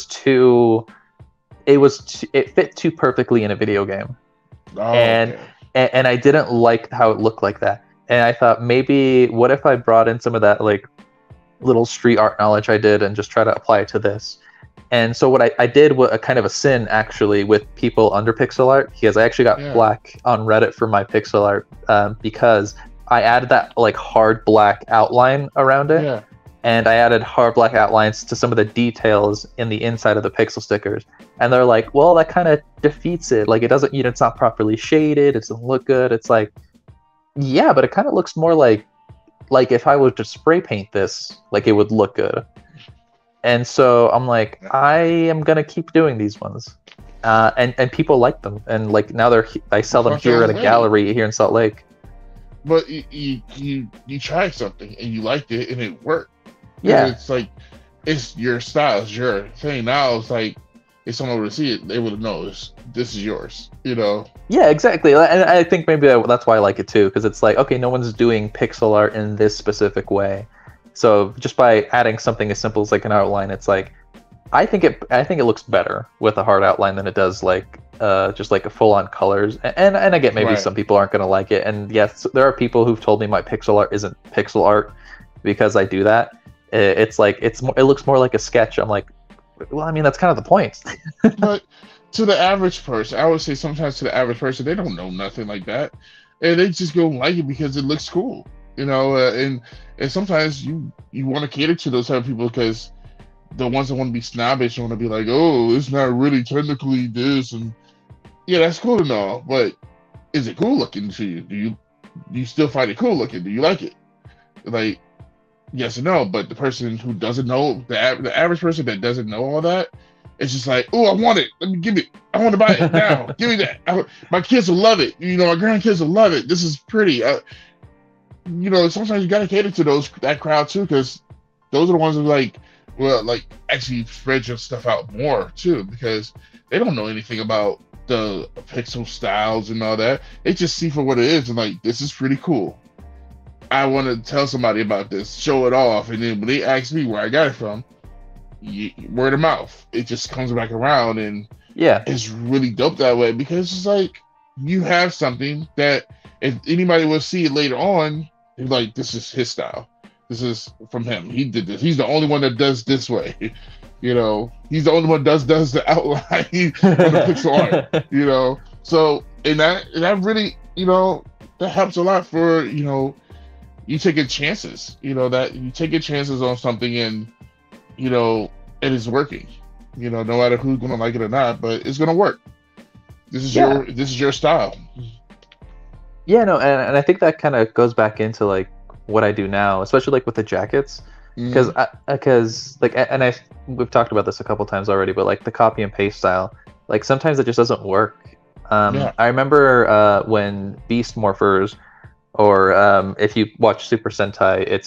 fit too perfectly in a video game. And I didn't like how it looked like that. And I thought, maybe what if I brought in some of that like little street art knowledge I did and just try to apply it to this. And so what I did was a kind of a sin actually with people under pixel art, because I actually got black on Reddit for my pixel art, because I added that like hard black outline around it. and I added hard black outlines to some of the details in the inside of the pixel stickers. And they're like, well, that kind of defeats it. Like, it doesn't, it's not properly shaded. It doesn't look good. It's like, yeah, but it kind of looks more like if I were to spray paint this, like, it would look good. And so I'm like, I am gonna keep doing these ones, and people like them, and like now I sell them here at a gallery here in Salt Lake. But you tried something and you liked it and it worked. Yeah, and it's like, it's your style, it's your thing. Now it's like, if someone were to see it, they would know this is yours. Yeah, exactly. And I think maybe that's why I like it too, because it's like, okay, no one's doing pixel art in this specific way. So just by adding something as simple as like an outline, it's like, I think it looks better with a hard outline than it does like just like a full on colors. And I get maybe some people aren't gonna like it. And yes, there are people who've told me my pixel art isn't pixel art because I do that. It's like it looks more like a sketch. I'm like, well, I mean, that's kind of the point. But to the average person, I would say sometimes to the average person, they don't know nothing like that, and they just go like it because it looks cool, and sometimes you want to cater to those type of people, because the ones that want to be snobbish want to be like, oh, it's not really technically this, and yeah, that's cool and all, but is it cool looking to you? Do you still find it cool looking? Do you like it? Like, yes and no. But the person who doesn't know, the average person that doesn't know all that, it's just like, oh, I want it. Let me give it. I want to buy it now. Give me that. My kids will love it. My grandkids will love it. This is pretty. Sometimes you gotta cater to that crowd too, because those are the ones who actually spread your stuff out more too, because they don't know anything about the pixel styles and all that. They just see for what it is and like, this is pretty cool. I want to tell somebody about this, show it off, and then when they ask me where I got it from, word of mouth, it just comes back around, and yeah, it's really dope that way, because it's like, you have something that if anybody will see it later on, they're like, this is his style. This is from him. He did this. He's the only one that does this way. He's the only one that does the outline of the pixel art. So and that really, that helps a lot for you taking chances. That you taking chances on something, and it is working. No matter who's gonna like it or not, but it's gonna work. This is your style. Yeah, no, and I think that kind of goes back into like what I do now, especially like with the jackets, because we've talked about this a couple times already, but like the copy and paste style, like sometimes it just doesn't work. I remember when Beast Morphers, or if you watch Super Sentai, it's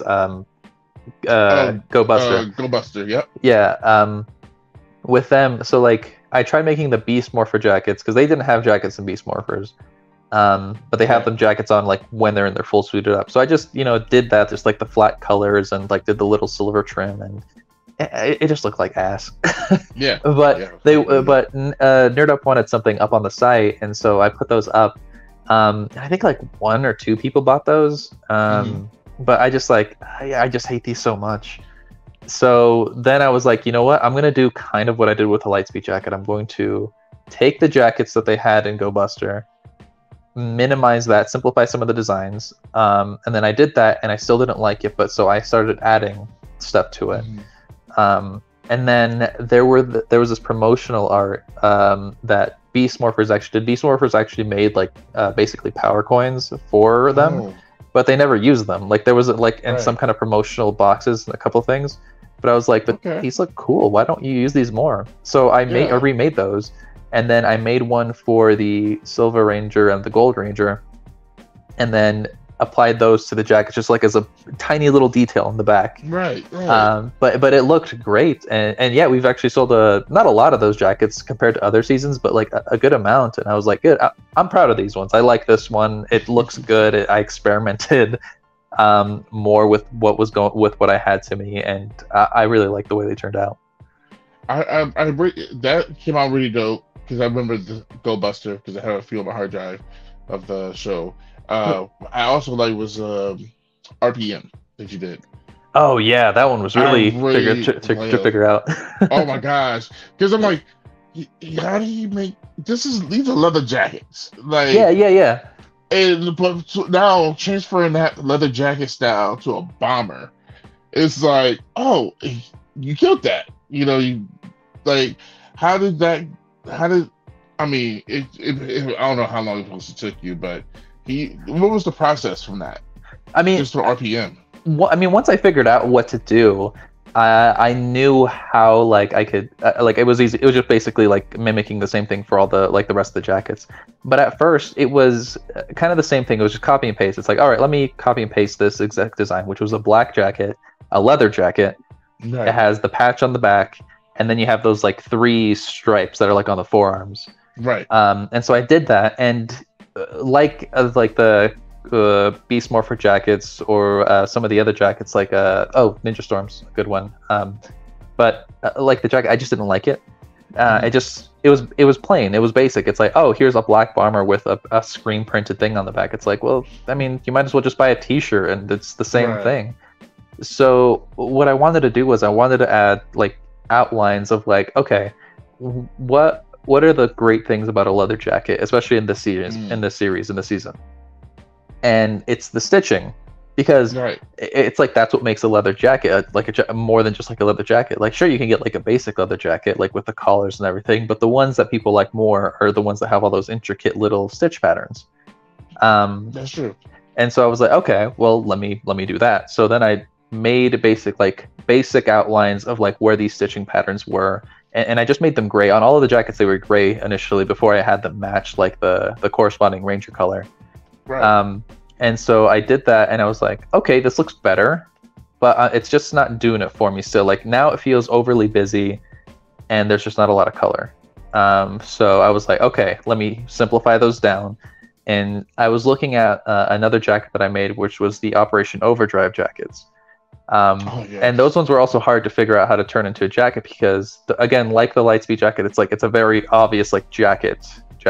Go Buster. Go Buster, yep. Yeah, with them, so like I tried making the Beast Morpher jackets because they didn't have jackets in Beast Morphers. But they have them jackets on like when they're in their full suited up. So I just, did that, just like the flat colors, and like did the little silver trim, and it just looked like ass. Yeah. But Nerd Up wanted something up on the site, and so I put those up. I think like 1 or 2 people bought those. But I just I just hate these so much. So then I was like, you know what? I'm gonna do kind of what I did with the Lightspeed jacket. I'm going to take the jackets that they had in Go Buster, minimize that, simplify some of the designs, and then I did that, and I still didn't like it, but so I started adding stuff to it. And then there was this promotional art that Beast Morphers actually did. Beast Morphers actually made like basically power coins for them, but they never used them. Like there was like in some kind of promotional boxes and a couple things, but I was like, but these look cool, why don't you use these more? So I remade those. And then I made one for the Silver Ranger and the Gold Ranger, and then applied those to the jackets, just like as a tiny little detail in the back. Right. But it looked great, and yeah, we've actually sold not a lot of those jackets compared to other seasons, but like a good amount. And I was like, good, I'm proud of these ones. I like this one. It looks good. I experimented more with what I had to me, and I really like the way they turned out. I that came out really dope. Because I remember the Go Buster, because I have a few on my hard drive of the show. I also was RPM that you did. Oh yeah, that one was really to figure out. Oh my gosh, because I'm like, how do you make these are leather jackets? Like yeah. And now transferring that leather jacket style to a bomber, it's like, oh, you killed that. You know, you like, how did that? How did? I mean, I don't know how long it was to took you, but what was the process from that? I mean, just for RPM. I mean, once I figured out what to do, I knew how like I could like it was easy. It was just basically like mimicking the same thing for all the like the rest of the jackets. But at first, it was kind of the same thing. It was just copy and paste. It's like, all right, let me copy and paste this exact design, which was a black jacket, a leather jacket. Nice. It has the patch on the back, and then you have those like 3 stripes that are like on the forearms. Right. And so I did that, and like the Beast Morpher jackets or some of the other jackets, like Ninja Storm's a good one. But like the jacket, I just didn't like it. It was plain. It was basic. It's like, oh, here's a black bomber with a screen printed thing on the back. It's like, well, I mean, you might as well just buy a T-shirt, and it's the same thing. So what I wanted to do was I wanted to add like outlines of like, okay, what are the great things about a leather jacket, especially in this series, in the season? And it's the stitching, because it's like that's what makes a leather jacket like more than just like a leather jacket. Like, sure, you can get like a basic leather jacket like with the collars and everything, but the ones that people like more are the ones that have all those intricate little stitch patterns. That's true. And so I was like, okay, well, let me do that. So then I made basic outlines of like where these stitching patterns were. And I just made them gray. On all of the jackets, they were gray initially before I had them match like the corresponding Ranger color. Right. And so I did that, and I was like, okay, this looks better, but it's just not doing it for me. So like now it feels overly busy, and there's just not a lot of color. So I was like, okay, let me simplify those down. And I was looking at another jacket that I made, which was the Operation Overdrive jackets. And those ones were also hard to figure out how to turn into a jacket because, again, like the Lightspeed jacket, it's a very obvious like jacket.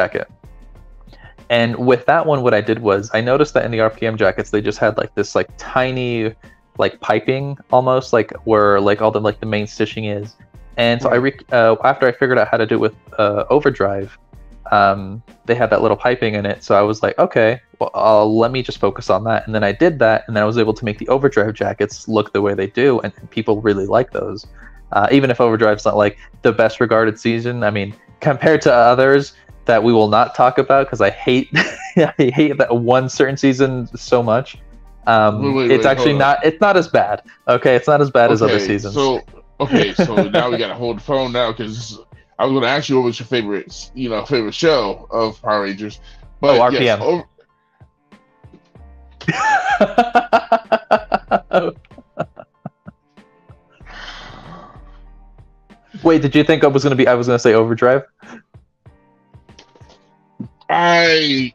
And with that one, what I did was I noticed that in the RPM jackets, they just had like this like tiny like piping almost like where like all the like the main stitching is. And so after I figured out how to do it with Overdrive, they had that little piping in it. So I was like, okay, well, let me just focus on that. And then I did that, and then I was able to make the Overdrive jackets look the way they do, and people really like those. Even if Overdrive's not like the best regarded season, I mean, compared to others that we will not talk about because I hate I hate that one certain season so much. It's not as bad. Okay, it's not as bad as other seasons. So now we gotta hold the phone now because I was going to ask you what was your favorite show of Power Rangers. But RPM. Wait, did you think I was going to say Overdrive? I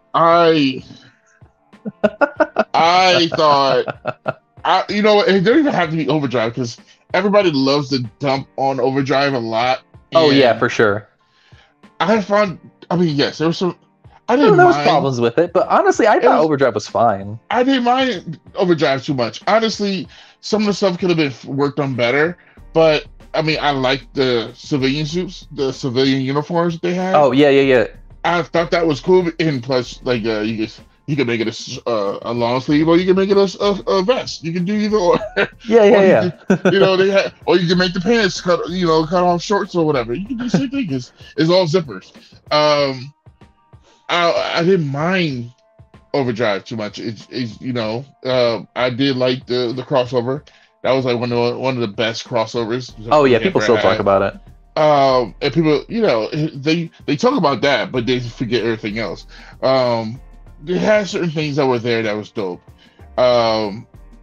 thought, it don't even have to be Overdrive because everybody loves to dump on Overdrive a lot. Oh yeah, for sure. There was some. There was problems with it, but honestly, I thought Overdrive was fine. I didn't mind Overdrive too much. Honestly, some of the stuff could have been worked on better, but I mean, I liked the civilian suits, the civilian uniforms that they had. Oh yeah. I thought that was cool, and plus, like, you can make it a long sleeve, or you can make it a vest. You can do either or. Yeah. They had, or you can make the pants cut off shorts or whatever. You can do the same thing. It's all zippers. I didn't mind Overdrive too much. I did like the crossover. That was like one of the best crossovers. Oh yeah, people still talk about it. And people, they talk about that, but they forget everything else. They had certain things that were there that was dope. But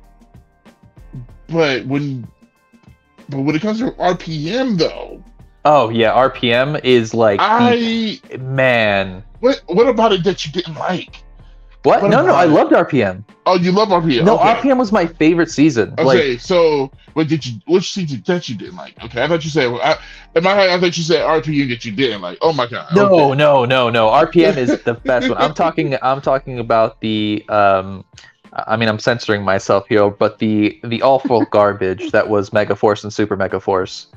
when it comes to RPM though. Oh yeah, RPM is like man. What about it that you didn't like? What? No, I loved RPM. Oh, you love RPM? No, okay. RPM was my favorite season. Okay, so which season that you didn't like? Okay, I thought you said I thought you said RPM that you didn't like. Oh my god. No. RPM is the best one. I'm talking about the I'm censoring myself here, but the awful garbage that was Megaforce and Super Megaforce.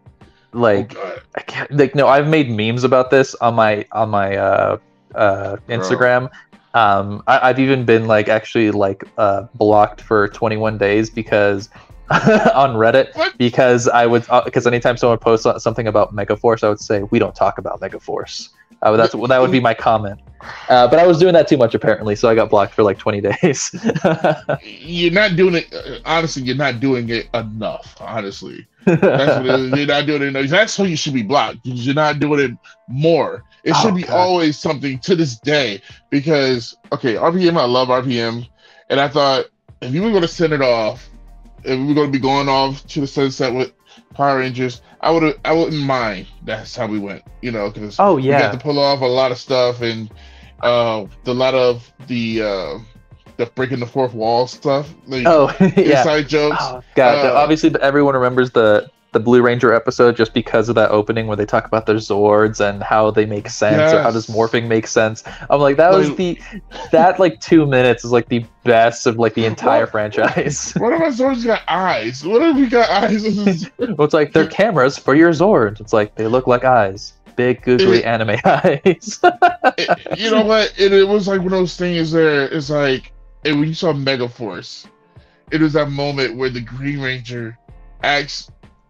I can't I've made memes about this on my Instagram. I've even been blocked for 21 days because on Reddit What? because because anytime someone posts something about Megaforce, I would say we don't talk about Megaforce. That would be my comment. But I was doing that too much apparently, so I got blocked for like 20 days. You're not doing it. Honestly, you're not doing it enough. Honestly, that's what it is. You're not doing it enough. That's why you should be blocked. You're not doing it more. It should be always something to this day. Because RPM, I love RPM, and I thought if you were going to send it off, if we were going to be going off to the sunset with Power Rangers, I wouldn't mind. That's how we went, because we got to pull off a lot of stuff and a lot of the breaking the fourth wall stuff. Like, inside jokes. Oh god! Obviously, everyone remembers the Blue Ranger episode just because of that opening where they talk about their Zords and how they make sense or how does morphing make sense. I'm like, that was that like 2 minutes is like the best of like the entire franchise. What if my Zords got eyes? What if we got eyes? Well, it's like they're cameras for your Zords. It's like they look like eyes, big googly anime eyes. You know what? It was like one of those things there. It's like when you saw Megaforce, it was that moment where the Green Ranger acts.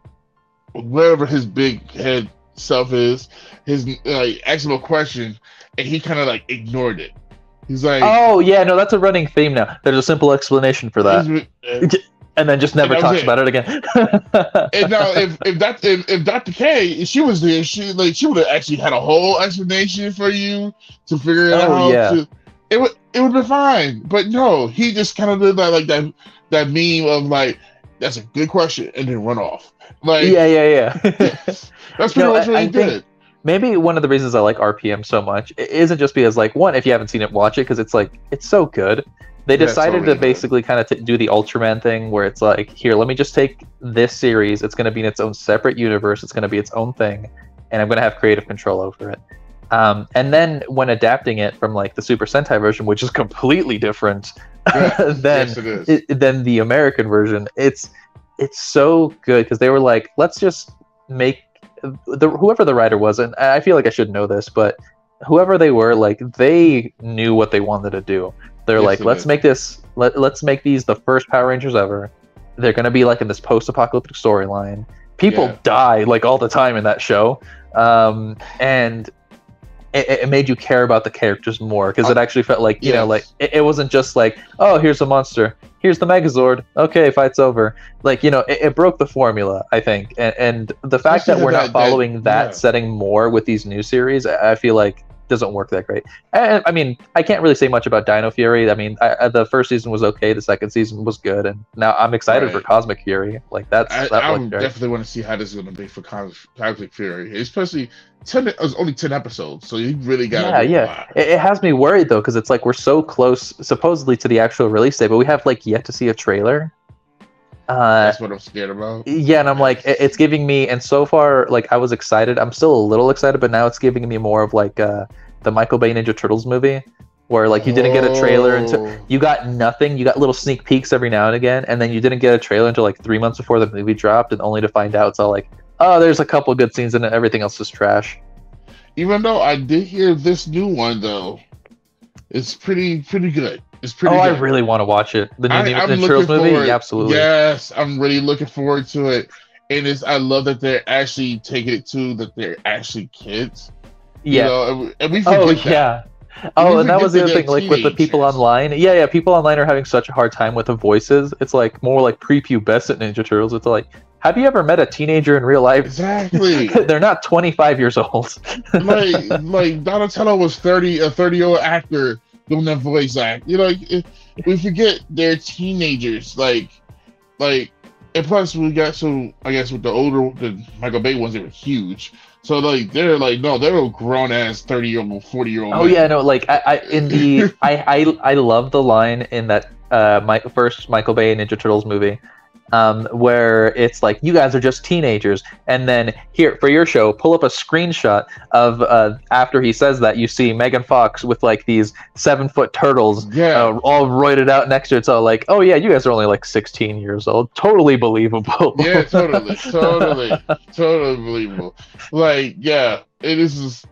Whatever his big head self is, asked him a question, and he kind of like ignored it. He's like, "Oh yeah, no, that's a running theme now. There's a simple explanation for that," and then just never talks about it again. And now, if Dr. K, she was there, she would have actually had a whole explanation for you to figure it out. Yeah. It would be fine, but no, he just kind of did that meme of like, "That's a good question," and then run off. Like, yeah. That's pretty much what he did. Maybe one of the reasons I like RPM so much isn't just because, like, one, if you haven't seen it, watch it, because it's like, it's so good. They decided to basically kind of do the Ultraman thing where it's like, here, let me just take this series. It's going to be in its own separate universe. It's going to be its own thing. And I'm going to have creative control over it. And then when adapting it from like the Super Sentai version, which is completely different than the American version, it's so good because they were like, let's just make whoever the writer was, and I feel like I should know this, but whoever they were, like, they knew what they wanted to do. They're like, let's make this, let's make these the first Power Rangers ever. They're gonna be like in this post-apocalyptic storyline. People die like all the time in that show, and it made you care about the characters more because it actually felt like, you know, like it wasn't just like, oh, here's a monster, here's the Megazord, okay, fight's over. Like, you know, it broke the formula, I think, and the fact that we're not following that setting more with these new series, I feel like doesn't work that great. And I mean, I can't really say much about Dino Fury. I mean, the first season was okay, the second season was good, and now I'm excited for Cosmic Fury. Like I definitely want to see how this is going to be for Cosmic Fury, especially it was only 10 episodes, so you really got it has me worried though, because it's like we're so close supposedly to the actual release date, but we have like yet to see a trailer. That's what I'm scared about. Yeah, and I'm like, it's giving me, and so far, like, I was excited. I'm still a little excited, but now it's giving me more of like the Michael Bay Ninja Turtles movie, where like you didn't get a trailer until you got nothing. You got little sneak peeks every now and again, and then you didn't get a trailer until like 3 months before the movie dropped, and only to find out it's all like, oh, there's a couple good scenes in it. Everything else is trash. Even though I did hear this new one though, it's pretty good. It's pretty good. I really want to watch it. The new Ninja Turtles movie? Yeah, absolutely. Yes, I'm really looking forward to it. And I love that they're actually taking it to that they're actually kids. Yeah. You know, and we forget that. Oh, and that was the other thing, like with the people online. Yeah, people online are having such a hard time with the voices. It's like more like prepubescent Ninja Turtles. It's like, have you ever met a teenager in real life? Exactly. They're not 25 years old. like Donatello was a 30-year-old actor doing that voice act. You know, we forget they're teenagers. Like, and plus we got I guess with the Michael Bay ones, they were huge. So like they're like, no, they were grown ass 30-year-old, 40-year-old. Oh yeah, no, like I love the line in that first Michael Bay Ninja Turtles movie. Where it's like, you guys are just teenagers, and then here for your show, pull up a screenshot of after he says that, you see Megan Fox with like these 7-foot turtles, all roided out next to it. So like, oh yeah, you guys are only like 16 years old. Totally believable. Yeah, totally believable. Like, yeah, it is.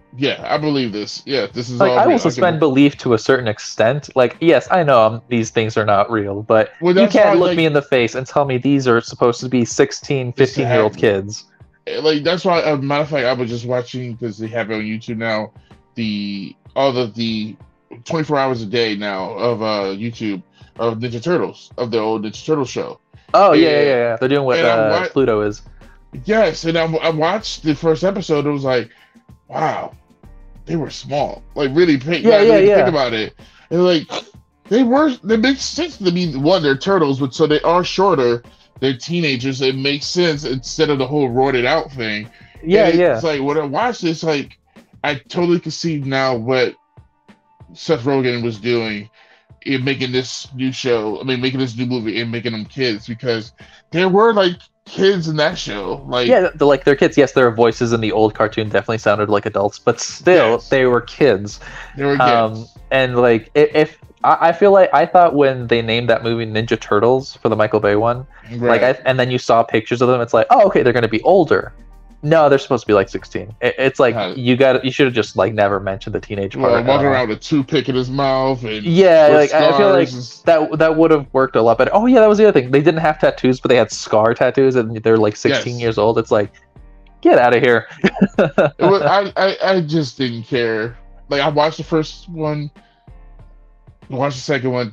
Yeah, I believe this. Yeah, this is Like, all I will real. suspend belief to a certain extent. Like, yes, I know these things are not real, but Well, you that's why can't look like me in the face and tell me these are supposed to be 16, this to 15-year-old happen. kids. Like that's why. Matter of fact, I was just watching because they have it on YouTube now. The all of the 24 hours a day now of YouTube of Ninja Turtles of the old Ninja Turtle show. Oh, yeah, yeah, And yeah. They're doing what and I watched Pluto is. yes, and I watched the first episode. It was like, wow, they were small. Like really, Yeah, yeah, really think yeah. about it. And like they were. They make sense to me. One, they're turtles, but so they are shorter. They're teenagers. It makes sense instead of the whole roided out thing. Yeah, And yeah. it's like when I watched this, like I totally can see now what Seth Rogen was doing in making this new show. I mean, making this new movie and making them kids because there were like kids in that show. Like Yeah, like their kids. Yes, their voices in the old cartoon definitely sounded like adults, but still, yes, they were kids. they were kids. And like, if I feel like I thought when they named that movie Ninja Turtles for the Michael Bay one, like, Right. and then you saw pictures of them, it's like, oh, okay, they're going to be older. No, they're supposed to be like 16. It's like you should have just like never mentioned the teenage part. Walking around with a toothpick in his mouth and Yeah, like I feel like scars that would have worked a lot better. Oh yeah, that was the other thing. They didn't have tattoos, but they had scar tattoos, and they're like 16 Yes. years old. It's like, get out of here. It was, I just didn't care. Like I watched the first one, watched the second one.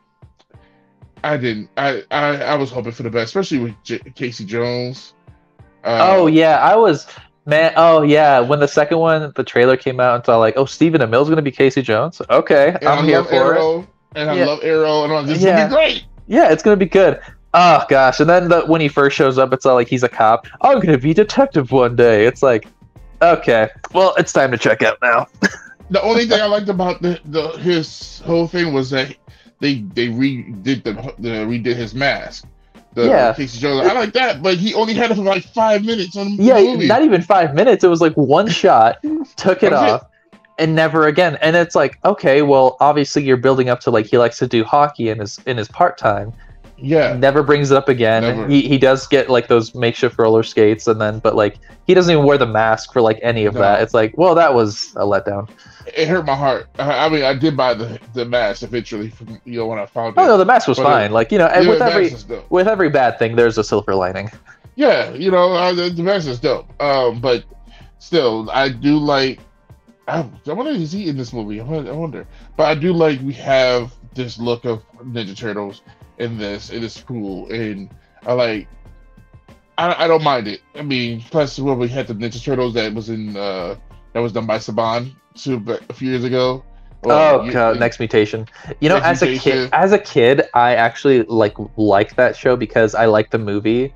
I didn't. I was hoping for the best, especially with Casey Jones. Oh yeah, I was man. Oh yeah, when the second one, the trailer came out, and saw like, oh, Stephen Amell's gonna be Casey Jones. Okay, I'm here for Arrow, it. and I love Arrow, and this is Yeah. gonna be great. Yeah, it's gonna be good. Oh gosh, and then when he first shows up, it's all like he's a cop. I'm gonna be detective one day. It's like, okay, well, it's time to check out now. The only thing I liked about his whole thing was that they redid his mask. Yeah. Casey Jones. I like that, but he only had it for like 5 minutes on the Yeah, movie. not even 5 minutes. It was like one shot, took it off, and never again. And it's like, okay, well, obviously you're building up to like he likes to do hockey in his part time. Yeah. Never brings it up again. Never. He does get like those makeshift roller skates, and then but like he doesn't even wear the mask for like any of that. It's like, well, that was a letdown. It hurt my heart. I mean, I did buy the mask eventually. When I found it. Oh no, the mask was fine. Like and with every bad thing, there's a silver lining. Yeah, the mask is dope. But still, I do like. I wonder is he in this movie? I wonder. But I do like we have this look of Ninja Turtles in this. It is cool, and I like. I don't mind it. I mean, plus when we had the Ninja Turtles that was done by Saban a few years ago. God, Next Mutation. As a kid, I actually like that show because I like the movie.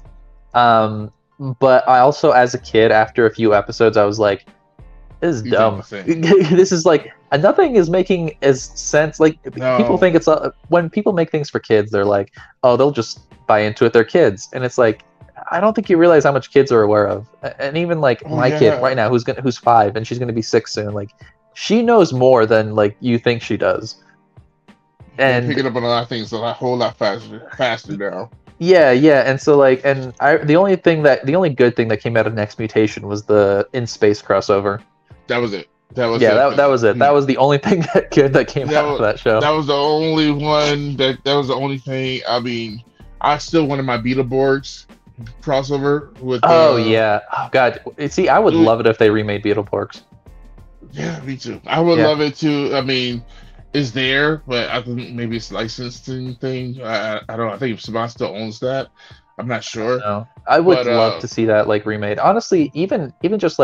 But I also, as a kid, after a few episodes, I was like, "This is dumb. This is like nothing is making as sense." Like people think it's when people make things for kids, they're like, "Oh, they'll just buy into it. They're kids," and it's like. I don't think you realize how much kids are aware of, and even like my kid right now, who's 5 and she's gonna be 6 soon. Like, she knows more than like you think she does. And picking up on a lot of things a whole lot faster now. Yeah, and so the only good thing that came out of Next Mutation was the in space crossover. That was it. That was it. That was the only thing that came out of that show. That was the only one that was the only thing. I mean, I still wanted my Beetleborgs crossover with. Oh God! See, I would love it if they remade Beetleborgs. Yeah, me too. I would love it too. I mean, it's there, but I think maybe it's licensing thing. I don't know. I think Saban still owns that. I'm not sure. No, I would love to see that remade. Honestly, even just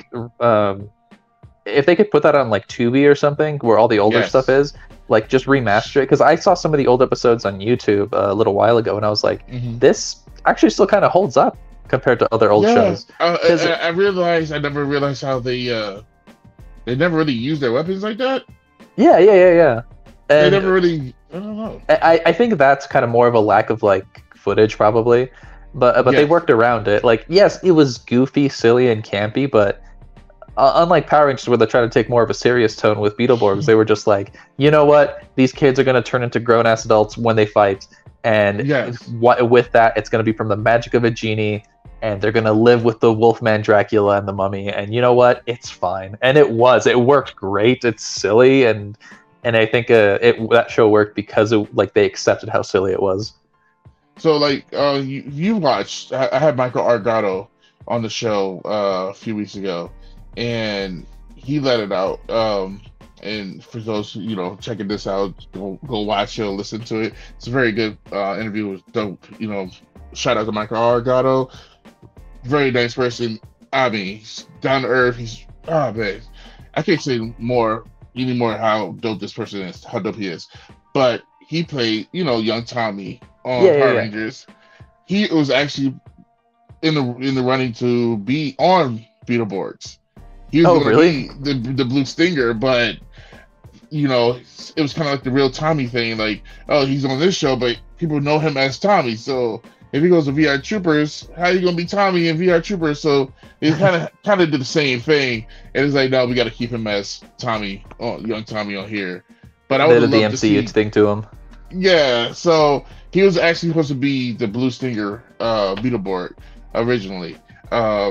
if they could put that on Tubi or something, where all the older stuff is, just remaster it. Because I saw some of the old episodes on YouTube a little while ago, and I was like, this actually still kind of holds up compared to other old shows. I never realized how they never really used their weapons like that. Yeah. And they never really. I don't know. I think that's kind of more of a lack of footage probably, but they worked around it. Yes, it was goofy, silly, and campy, but unlike Power Rangers, where they're trying to take more of a serious tone with Beetleborgs, they were just like, you know what? These kids are going to turn into grown-ass adults when they fight. And with that, it's going to be from the magic of a genie, and they're gonna live with the Wolfman Dracula and the Mummy, and you know what? It's fine, and it worked great. It's silly, and I think that show worked because they accepted how silly it was. So like you watched, I had Michael Argotto on the show a few weeks ago, and he let it out. And for those checking this out, go watch it, listen to it. It's a very good interview. It was dope. Shout out to Michael Argotto. Very nice person. I mean, he's down to earth. Man, I can't say anymore how dope this person is, how dope he is. But he played, young Tommy on Power Rangers. He was actually in the running to be on Beetleborgs. He was going to be the Blue Stinger, but it was kind of like the real Tommy thing. Like, oh, he's on this show, but people know him as Tommy. So if he goes to VR Troopers, how are you gonna be Tommy in VR Troopers? So it kind of did the same thing. And it's like, no, we got to keep him as Tommy, young Tommy on here. But I would love to see the MCU thing to him. Yeah, so he was actually supposed to be the Blue Stinger Beetleborg originally. I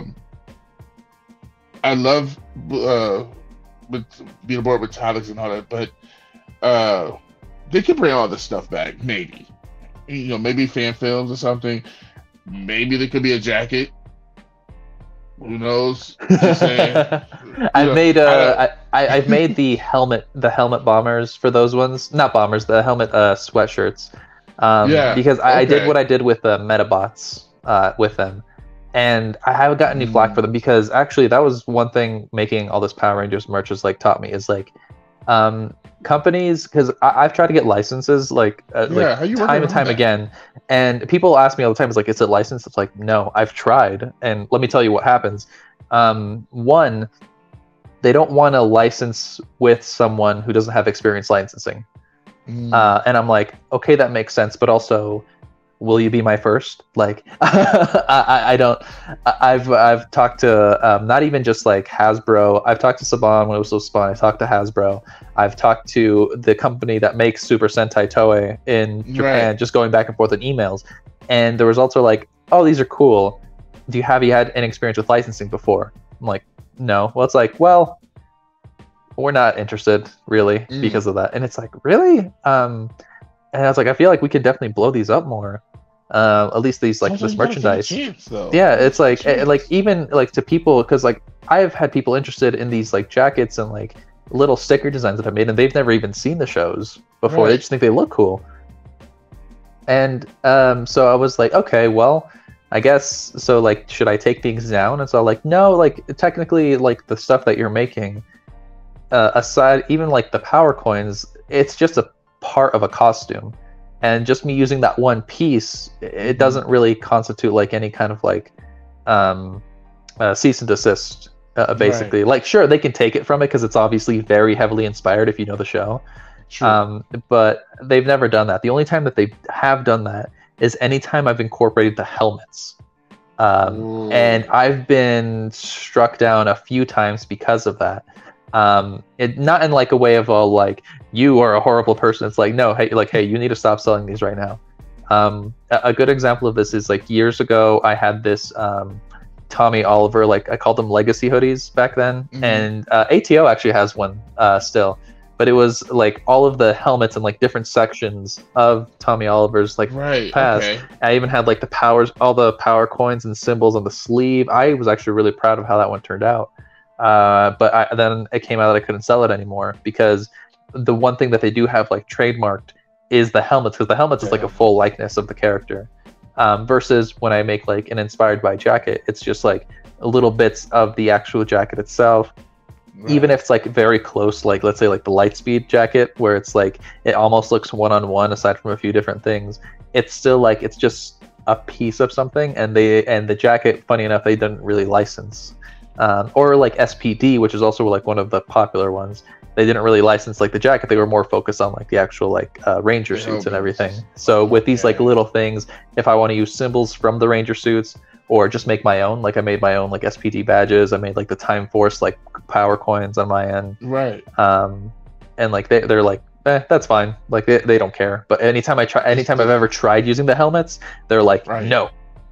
love with Beetleborg Metallics and all that, but they could bring all this stuff back, maybe. Maybe fan films or something. Maybe there could be a jacket. Who knows? Just saying. I've made the helmet bombers for those ones. Not bombers, the helmet sweatshirts. Because I did what I did with the Metabots with them. And I haven't gotten any flack for them because actually that was one thing making all this Power Rangers merch has taught me is companies, because I've tried to get licenses time and time again, and people ask me all the time, is it licensed? It's like, no, I've tried, and let me tell you what happens. One, they don't want to license with someone who doesn't have experience licensing. And I'm like, okay, that makes sense, but also, will you be my first? I don't. I've talked to not even just Hasbro. I've talked to Saban when it was so Spawn. I talked to Hasbro. I've talked to the company that makes Super Sentai Toei in Japan, just going back and forth in emails. And the results are oh, these are cool. Have you had an experience with licensing before? I'm like, no. Well, it's well, we're not interested really because of that. And it's really? And I was I feel we could definitely blow these up more. At least these this merchandise. Yeah, it's even to people, because I've had people interested in these jackets and little sticker designs that I made, and they've never even seen the shows before. Right. They just think they look cool. And so I was okay, well, I guess so. Should I take things down? And so no, technically, the stuff that you're making, aside even the power coins, it's just a part of a costume, and just me using that one piece, it doesn't really constitute any kind of cease and desist, basically. Right. Sure, they can take it from it because it's obviously very heavily inspired if you know the show. Sure. But they've never done that. The only time that they have done that is anytime I've incorporated the helmets. And I've been struck down a few times because of that. It not in a way of you are a horrible person. It's no, hey, you need to stop selling these right now. A good example of this is years ago I had this Tommy Oliver, I called them legacy hoodies back then, and ATO actually has one still, but it was all of the helmets and different sections of Tommy Oliver's past. Okay. I even had the powers, all the power coins and symbols on the sleeve. I was actually really proud of how that one turned out. But then it came out that I couldn't sell it anymore because the one thing that they do have trademarked is the helmets, because the helmets is a full likeness of the character. Versus when I make an inspired by jacket, it's just little bits of the actual jacket itself. Right. Even if it's very close, let's say the Lightspeed jacket, where it's it almost looks one-on-one aside from a few different things. It's still it's just a piece of something, and the jacket, funny enough, they didn't really license. Or SPD, which is also one of the popular ones. They didn't really license the jacket. They were more focused on the actual ranger suits and everything. So with these little things, if I want to use symbols from the ranger suits or just make my own, I made my own SPD badges. I made the Time Force power coins on my end. Right. And they're that's fine. They don't care. But anytime I've ever tried using the helmets, they're no,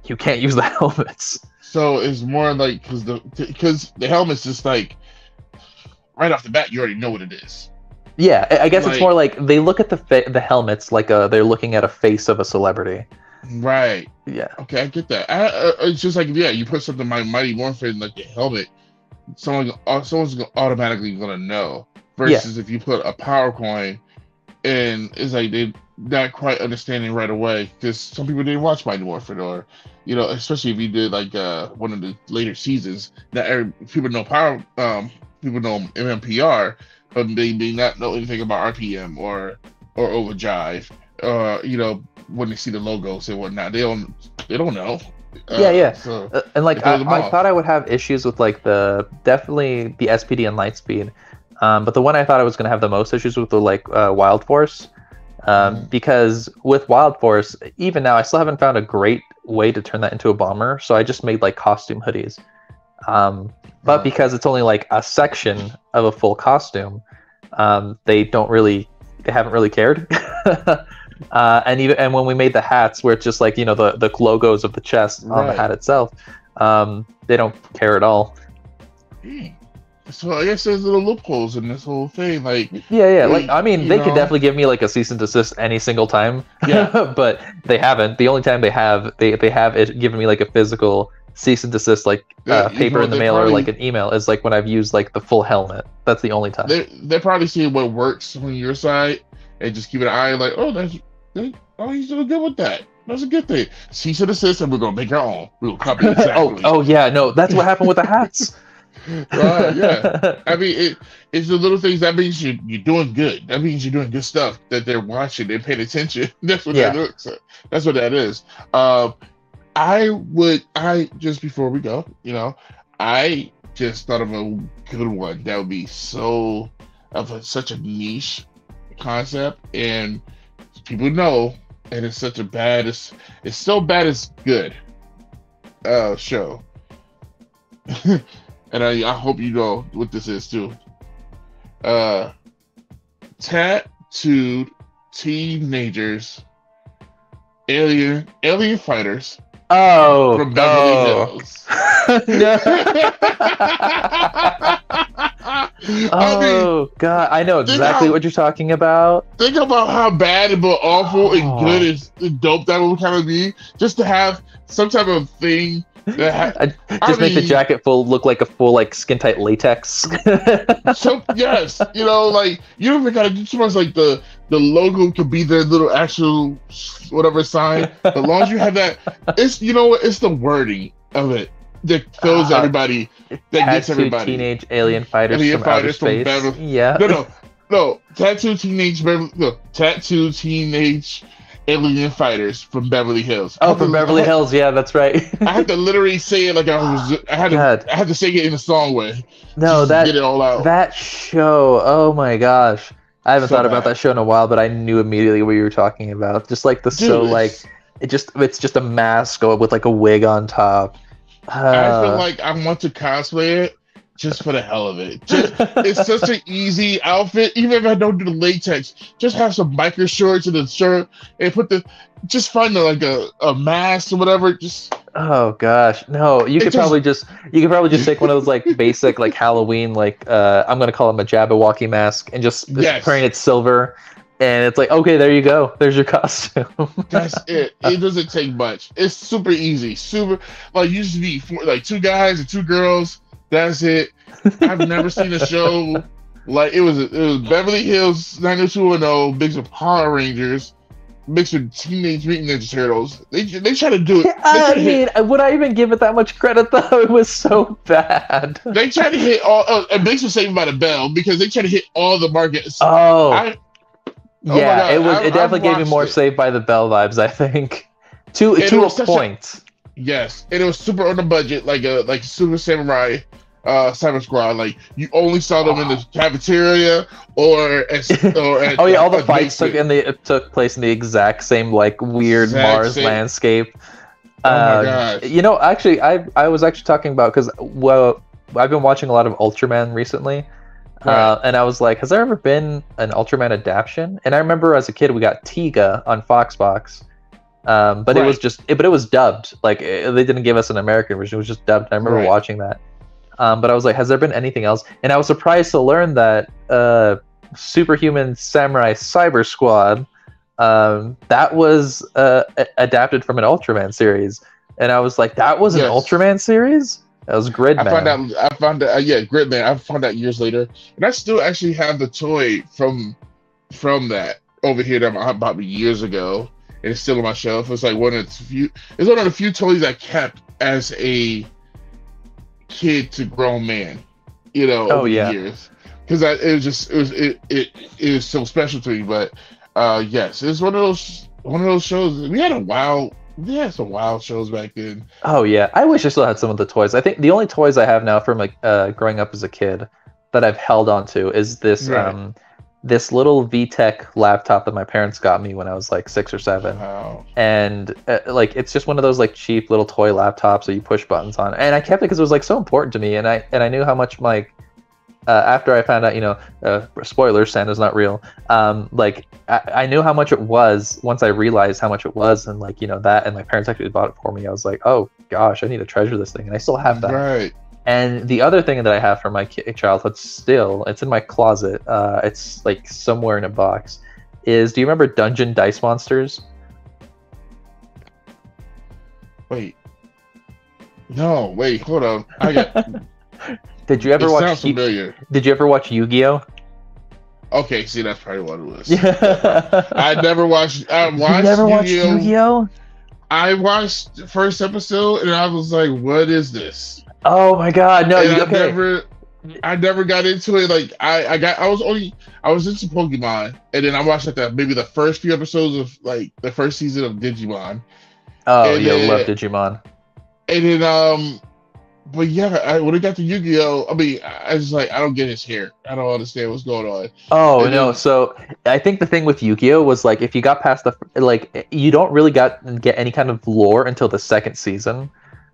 you can't use the helmets. So it's more like because the helmet's just like right off the bat, you already know what it is. Yeah, I guess it's Like- more like they look at the helmets like they're looking at a face of a celebrity. Right. Yeah. Okay, I get that. It's just like, yeah, you put something like Mighty Morphin in like the helmet, someone's automatically gonna know. Versus if you put a power coin, and it's like they not quite understanding right away because some people didn't watch Mighty Morphin, or especially if you did like one of the later seasons. Not people know people know MMPR, but they may not know anything about RPM or Overdrive. When they see the logos and whatnot, they don't know. So and like I thought I would have issues with like definitely the SPD and Lightspeed, but the one I thought I was going to have the most issues with was like Wild Force, because with Wild Force, even now I still haven't found a great way to turn that into a bomber. So I just made like costume hoodies, but because it's only like a section of a full costume, they haven't really cared. And when we made the hats, where it's just like the logos of the chest on the hat itself, they don't care at all. So I guess there's little loopholes in this whole thing. Like like I mean, they could definitely give me like a cease and desist any single time. Yeah, but they haven't. The only time they have it given me like a physical cease and desist, like paper in the mail or like an email, is like when I've used like the full helmet. That's the only time. They're probably seeing what works on your side and just keep an eye like, he's doing good with that. That's a good thing. Cease and desist, and we're gonna make our own. We'll copy exactly. oh yeah, no, that's what happened with the hats. Right, yeah. I mean, it's the little things. That means you're doing good. That means you're doing good stuff. That they're watching, they're paying attention. That's what that looks. That's what that is. I just before we go, I just thought of a good one that would be such a niche concept, and people know, and it's such a bad. It's so bad it's good. Show. And I hope you know what this is too. Tattooed teenagers, alien fighters. Oh, from Beverly Hills. No. God, I know exactly what you're talking about. Think about how bad and awful and good and dope that would kind of be, just to have some type of thing. Make the jacket look like a full like skin tight latex. So yes, like you don't even gotta do too much. Like the logo could be their little actual whatever sign. As long as you have that, it's it's the wording of it that kills everybody. That gets everybody. Teenage alien fighters from outer space. No. Tattooed teenage alien fighters from Beverly Hills. Oh, from Beverly Hills, yeah, that's right. I had to literally say it like I had to say it in a song way. No, get it all out. That show, oh my gosh. I haven't thought about that show in a while, but I knew immediately what you were talking about. Just like it's just a mask with like a wig on top. I feel like I want to cosplay it just for the hell of it. It's such an easy outfit. Even if I don't do the latex, just have some biker shorts and a shirt, and just find a mask or whatever. Oh gosh, no! You could probably just take one of those like basic like Halloween I'm gonna call them a Jabberwocky mask and just wearing it silver. And it's like, okay, there you go. There's your costume. That's it. It doesn't take much. It's super easy. Super, you just need 2 guys and 2 girls. That's it. I've never seen a show like it was Beverly Hills 90210 mixed with Power Rangers, mixed with Teenage Mutant Ninja Turtles. They try to do it. Would I even give it that much credit though? It was so bad. They try to hit all. And mixed with Saved by the Bell because they try to hit all the markets. It definitely gave me more Saved by the Bell vibes, I think. To a point. Yes, and it was super on the budget, like Super Samurai, Cyber Squad. Like you only saw them in the cafeteria or at all the fights took place in the exact same weird Mars landscape. Oh my gosh! Actually, I was actually talking about because I've been watching a lot of Ultraman recently. Right. And I was like, has there ever been an Ultraman adaptation? And I remember as a kid, we got Tiga on Foxbox. But it was but it was dubbed. Like they didn't give us an American version; it was just dubbed. I remember watching that. But I was like, has there been anything else? And I was surprised to learn that Superhuman Samurai Cyber Squad, that was adapted from an Ultraman series. And I was like, that was an Ultraman series? That was Gridman. I found out, Gridman. I found out years later. And I still actually have the toy from that over here that I bought me years ago. And it's still on my shelf. It's like one of the few toys I kept as a kid to grown man, over the years, because it was so special to me. But yes, it's one of those shows. We had some wild shows back then. Oh yeah, I wish I still had some of the toys. I think the only toys I have now from like growing up as a kid that I've held on to is this this little VTech laptop that my parents got me when I was like 6 or 7. Wow. And like it's just one of those like cheap little toy laptops that you push buttons on. And I kept it because it was like so important to me. And I knew how much like after I found out, spoilers, Santa's not real. Like I knew how much it was once I realized how much it was, and like that. And my parents actually bought it for me. I was like, oh gosh, I need to treasure this thing, and I still have that. Right. And the other thing that I have from my childhood still, it's in my closet, it's like somewhere in a box, is, do you remember Dungeon Dice Monsters? Wait. No, wait, hold on. Did you ever watch? Sounds familiar. Did you ever watch Yu-Gi-Oh? Okay, see, that's probably what it was. Yeah. I never watched. I watched. You never watched Yu-Gi-Oh? I watched the first episode and I was like, "What is this?" Oh my god, no! I never got into it. Like I was into Pokemon, and then I watched like maybe the first few episodes of like the first season of Digimon. Oh yeah, I love Digimon. And then but yeah, when it got to Yu-Gi-Oh, I mean, I was like, I don't get his hair. I don't understand what's going on. Oh no! So I think the thing with Yu-Gi-Oh was like, if you got past you don't really get any kind of lore until the second season.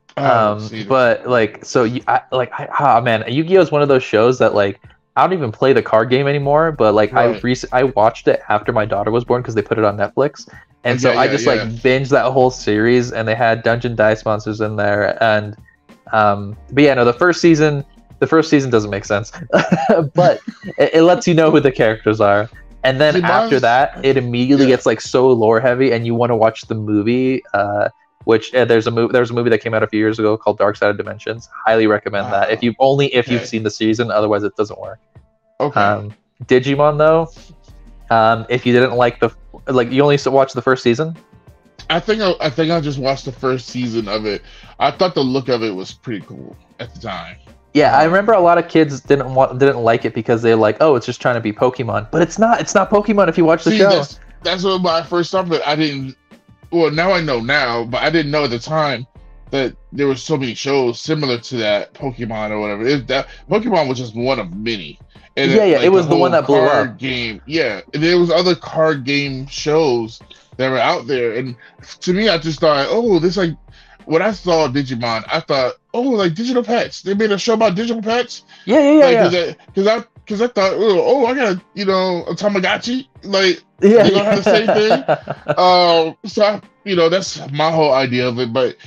But like, so man, Yu-Gi-Oh is one of those shows that like I don't even play the card game anymore. But like I watched it after my daughter was born because they put it on Netflix, and I just like binged that whole series. And they had Dungeon Dice Monsters in there, and but yeah, no, the first season doesn't make sense, but it lets you know who the characters are. And then after that, it immediately gets like so lore heavy, and you want to watch the movie. Which there's a movie that came out a few years ago called Dark Side of Dimensions. Highly recommend that if you've seen the season. Otherwise, it doesn't work. Okay. Digimon though, if you didn't like you only watched the first season. I think I just watched the first season of it. I thought the look of it was pretty cool at the time. Yeah, I remember a lot of kids didn't like it because they're like, oh, it's just trying to be Pokemon, but it's not. It's not Pokemon if you watch the show. That's what I first started. I didn't. Well, now I know now, but I didn't know at the time that there were so many shows similar to that Pokemon or whatever. That Pokemon was just one of many. And it was the one that blew up. Game, and there was other card game shows that were out there, and to me, I just thought, oh, this like when I saw Digimon, I thought, oh, like digital pets. They made a show about digital pets. Yeah. Because I thought, oh, I got a Tamagotchi. Like, they don't have the same thing. So that's my whole idea of it. But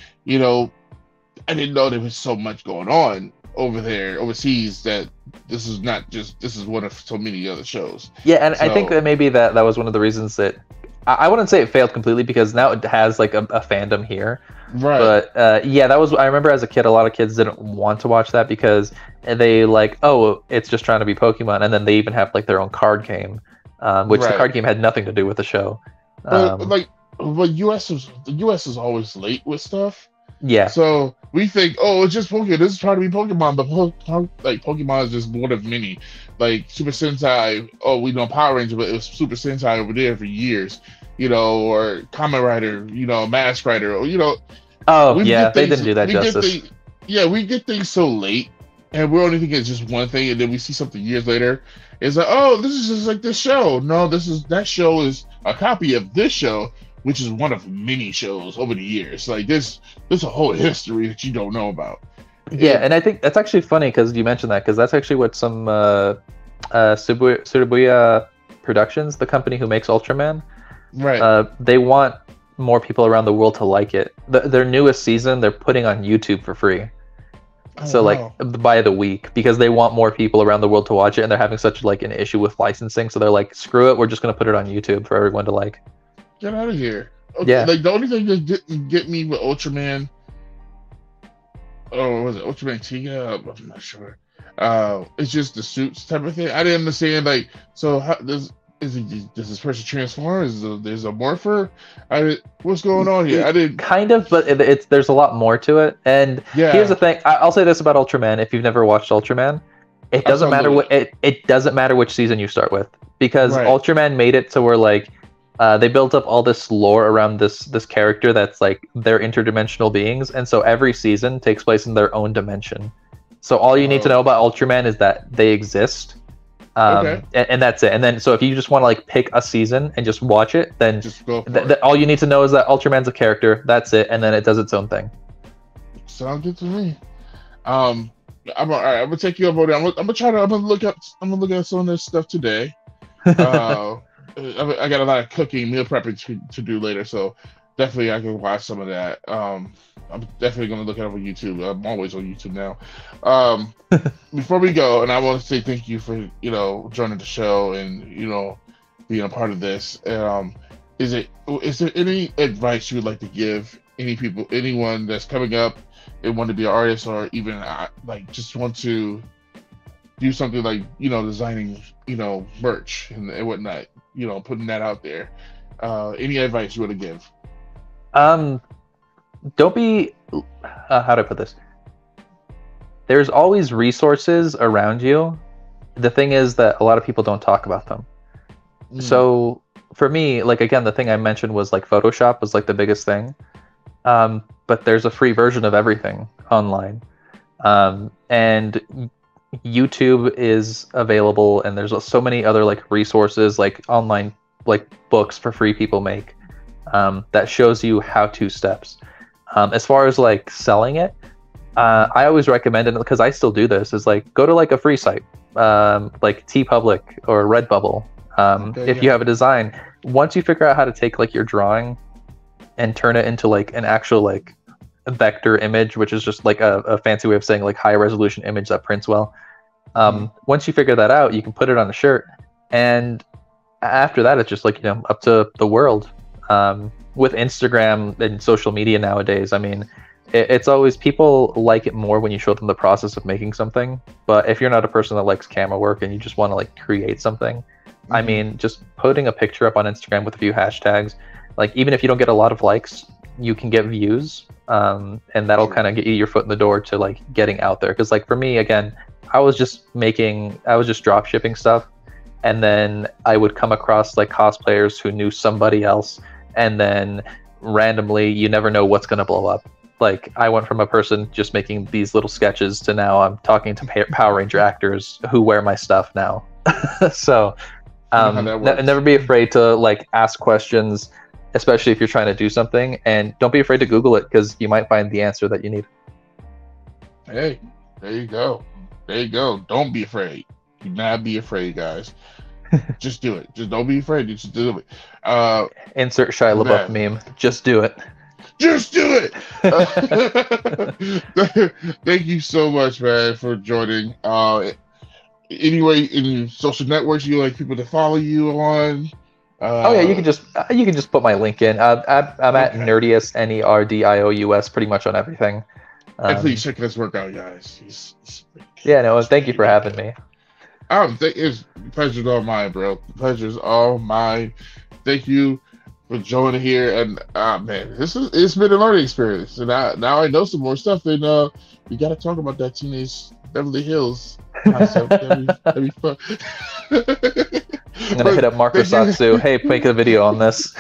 I didn't know there was so much going on over there overseas that this is one of so many other shows. Yeah, and I think that maybe that was one of the reasons that I wouldn't say it failed completely, because now it has like a fandom here. Right. But that was, I remember as a kid, a lot of kids didn't want to watch that because they like, oh, it's just trying to be Pokemon, and then they even have like their own card game, which the card game had nothing to do with the show. But the U.S. is always late with stuff. Yeah. So we think, oh, it's just Pokemon. This is trying to be Pokemon, but Pokemon is just one of many. Like Super Sentai, we know Power Ranger, but it was Super Sentai over there for years. Or Kamen Rider, Mask Rider, or Oh yeah, they didn't do that justice. We get things so late, and we're only thinking it's just one thing, and then we see something years later. It's like, oh, this is just like this show. No, that show is a copy of this show, which is one of many shows over the years. Like there's a whole history that you don't know about. Yeah, and I think that's actually funny because you mentioned that, because that's actually what some Tsurubuya Productions, the company who makes Ultraman, right? They want more people around the world to like it. Their newest season, they're putting on YouTube for free. Oh, So like wow. by the week, because they want more people around the world to watch it, and they're having such like an issue with licensing. So they're like, screw it, we're just gonna put it on YouTube for everyone to like. Get out of here. Okay, Yeah. like the only thing that didn't get me with Ultraman, or was it Ultraman Tiga? I'm not sure. It's just the suits type of thing. I didn't understand, like, so how does this person transform? There's a morpher? What's going on here? I didn't. Kind of, but it's there's a lot more to it. And here's the Yeah, thing: I'll say this about Ultraman. If you've never watched Ultraman, it I doesn't saw a matter little. it doesn't matter which season you start with, because Right. Ultraman made it to where like they built up all this lore around this character that's like they're interdimensional beings, and so every season takes place in their own dimension. So all you need to know Oh, about Ultraman is that they exist, okay. and that's it. And then so if you just want to like pick a season and just watch it, then Just go for it. all you need to know is that Ultraman's a character. That's it, and then it does its own thing. Sounds good to me. Um, all right. I'm gonna take you up on it. I'm gonna try to. I'm gonna look up. I'm gonna look at some of this stuff today. Uh, I got a lot of cooking, meal prepping to do later, so definitely I can watch some of that. I'm definitely gonna look it up on YouTube. I'm always on YouTube now. Um, Before we go, and I want to say thank you for joining the show and being a part of this. Is there any advice you would like to give anyone that's coming up and want to be an artist, or even like just want to do something like designing merch and whatnot, putting that out there? Any advice you want to give? Um, don't be how do I put this? There's always resources around you. The thing is that a lot of people don't talk about them. So for me, like again, the thing I mentioned was like Photoshop was like the biggest thing. But there's a free version of everything online. And YouTube is available, and there's so many other like resources, like online like books for free people make, that shows you how-to steps. As far as like selling it, I always recommend it, because I still do this, is like go to like a free site, like TeePublic or Redbubble. If you have a design, once you figure out how to take like your drawing and turn it into like an actual like vector image, which is just like a fancy way of saying like high resolution image that prints well. Once you figure that out, you can put it on a shirt, and after that, it's just like up to the world. With Instagram and social media nowadays, I mean, it's always, people like it more when you show them the process of making something. But if you're not a person that likes camera work and you just want to like create something, I mean, just putting a picture up on Instagram with a few hashtags, like even if you don't get a lot of likes, you can get views, and that'll kind of get you your foot in the door to like getting out there. Because like for me, again, I was just drop shipping stuff, and then I would come across like cosplayers who knew somebody else, and then randomly, you never know what's going to blow up. Like I went from a person just making these little sketches to now I'm talking to Power Ranger actors who wear my stuff now. So never be afraid to like ask questions, especially if you're trying to do something, and don't be afraid to Google it, because you might find the answer that you need. Hey, there you go. Don't be afraid. Do not be afraid, guys. Just do it. Just don't be afraid. Just do it. Insert Shia LaBeouf meme. Just do it. Just do it. Thank you so much, man, for joining. Anyway, any social networks you like people to follow you on? Oh yeah, you can just put my link in. I'm at Nerdious, Nerdious, pretty much on everything. And please check this work out, guys. He's yeah, no, thank you for having me. It's pleasure's all mine, bro. Pleasure's all mine. Thank you for joining here, and man, it's been a learning experience, and now I know some more stuff, and we got to talk about that Teenage Beverly Hills concept. That'd be fun. I'm gonna hit up Marco Satsu. Hey, make a video on this.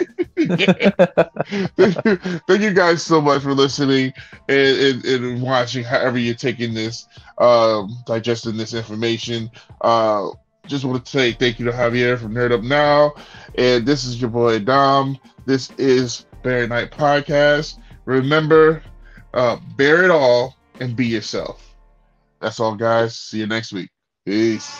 Thank you guys so much for listening and watching, however you're taking this, digesting this information. Just want to say thank you to Javier from Nerd Up Now, and this is your boy Dom. This is BearatNight Podcast. Remember, bear it all and be yourself. That's all, guys. See you next week. Peace.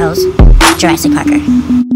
host, Jurassic Parker.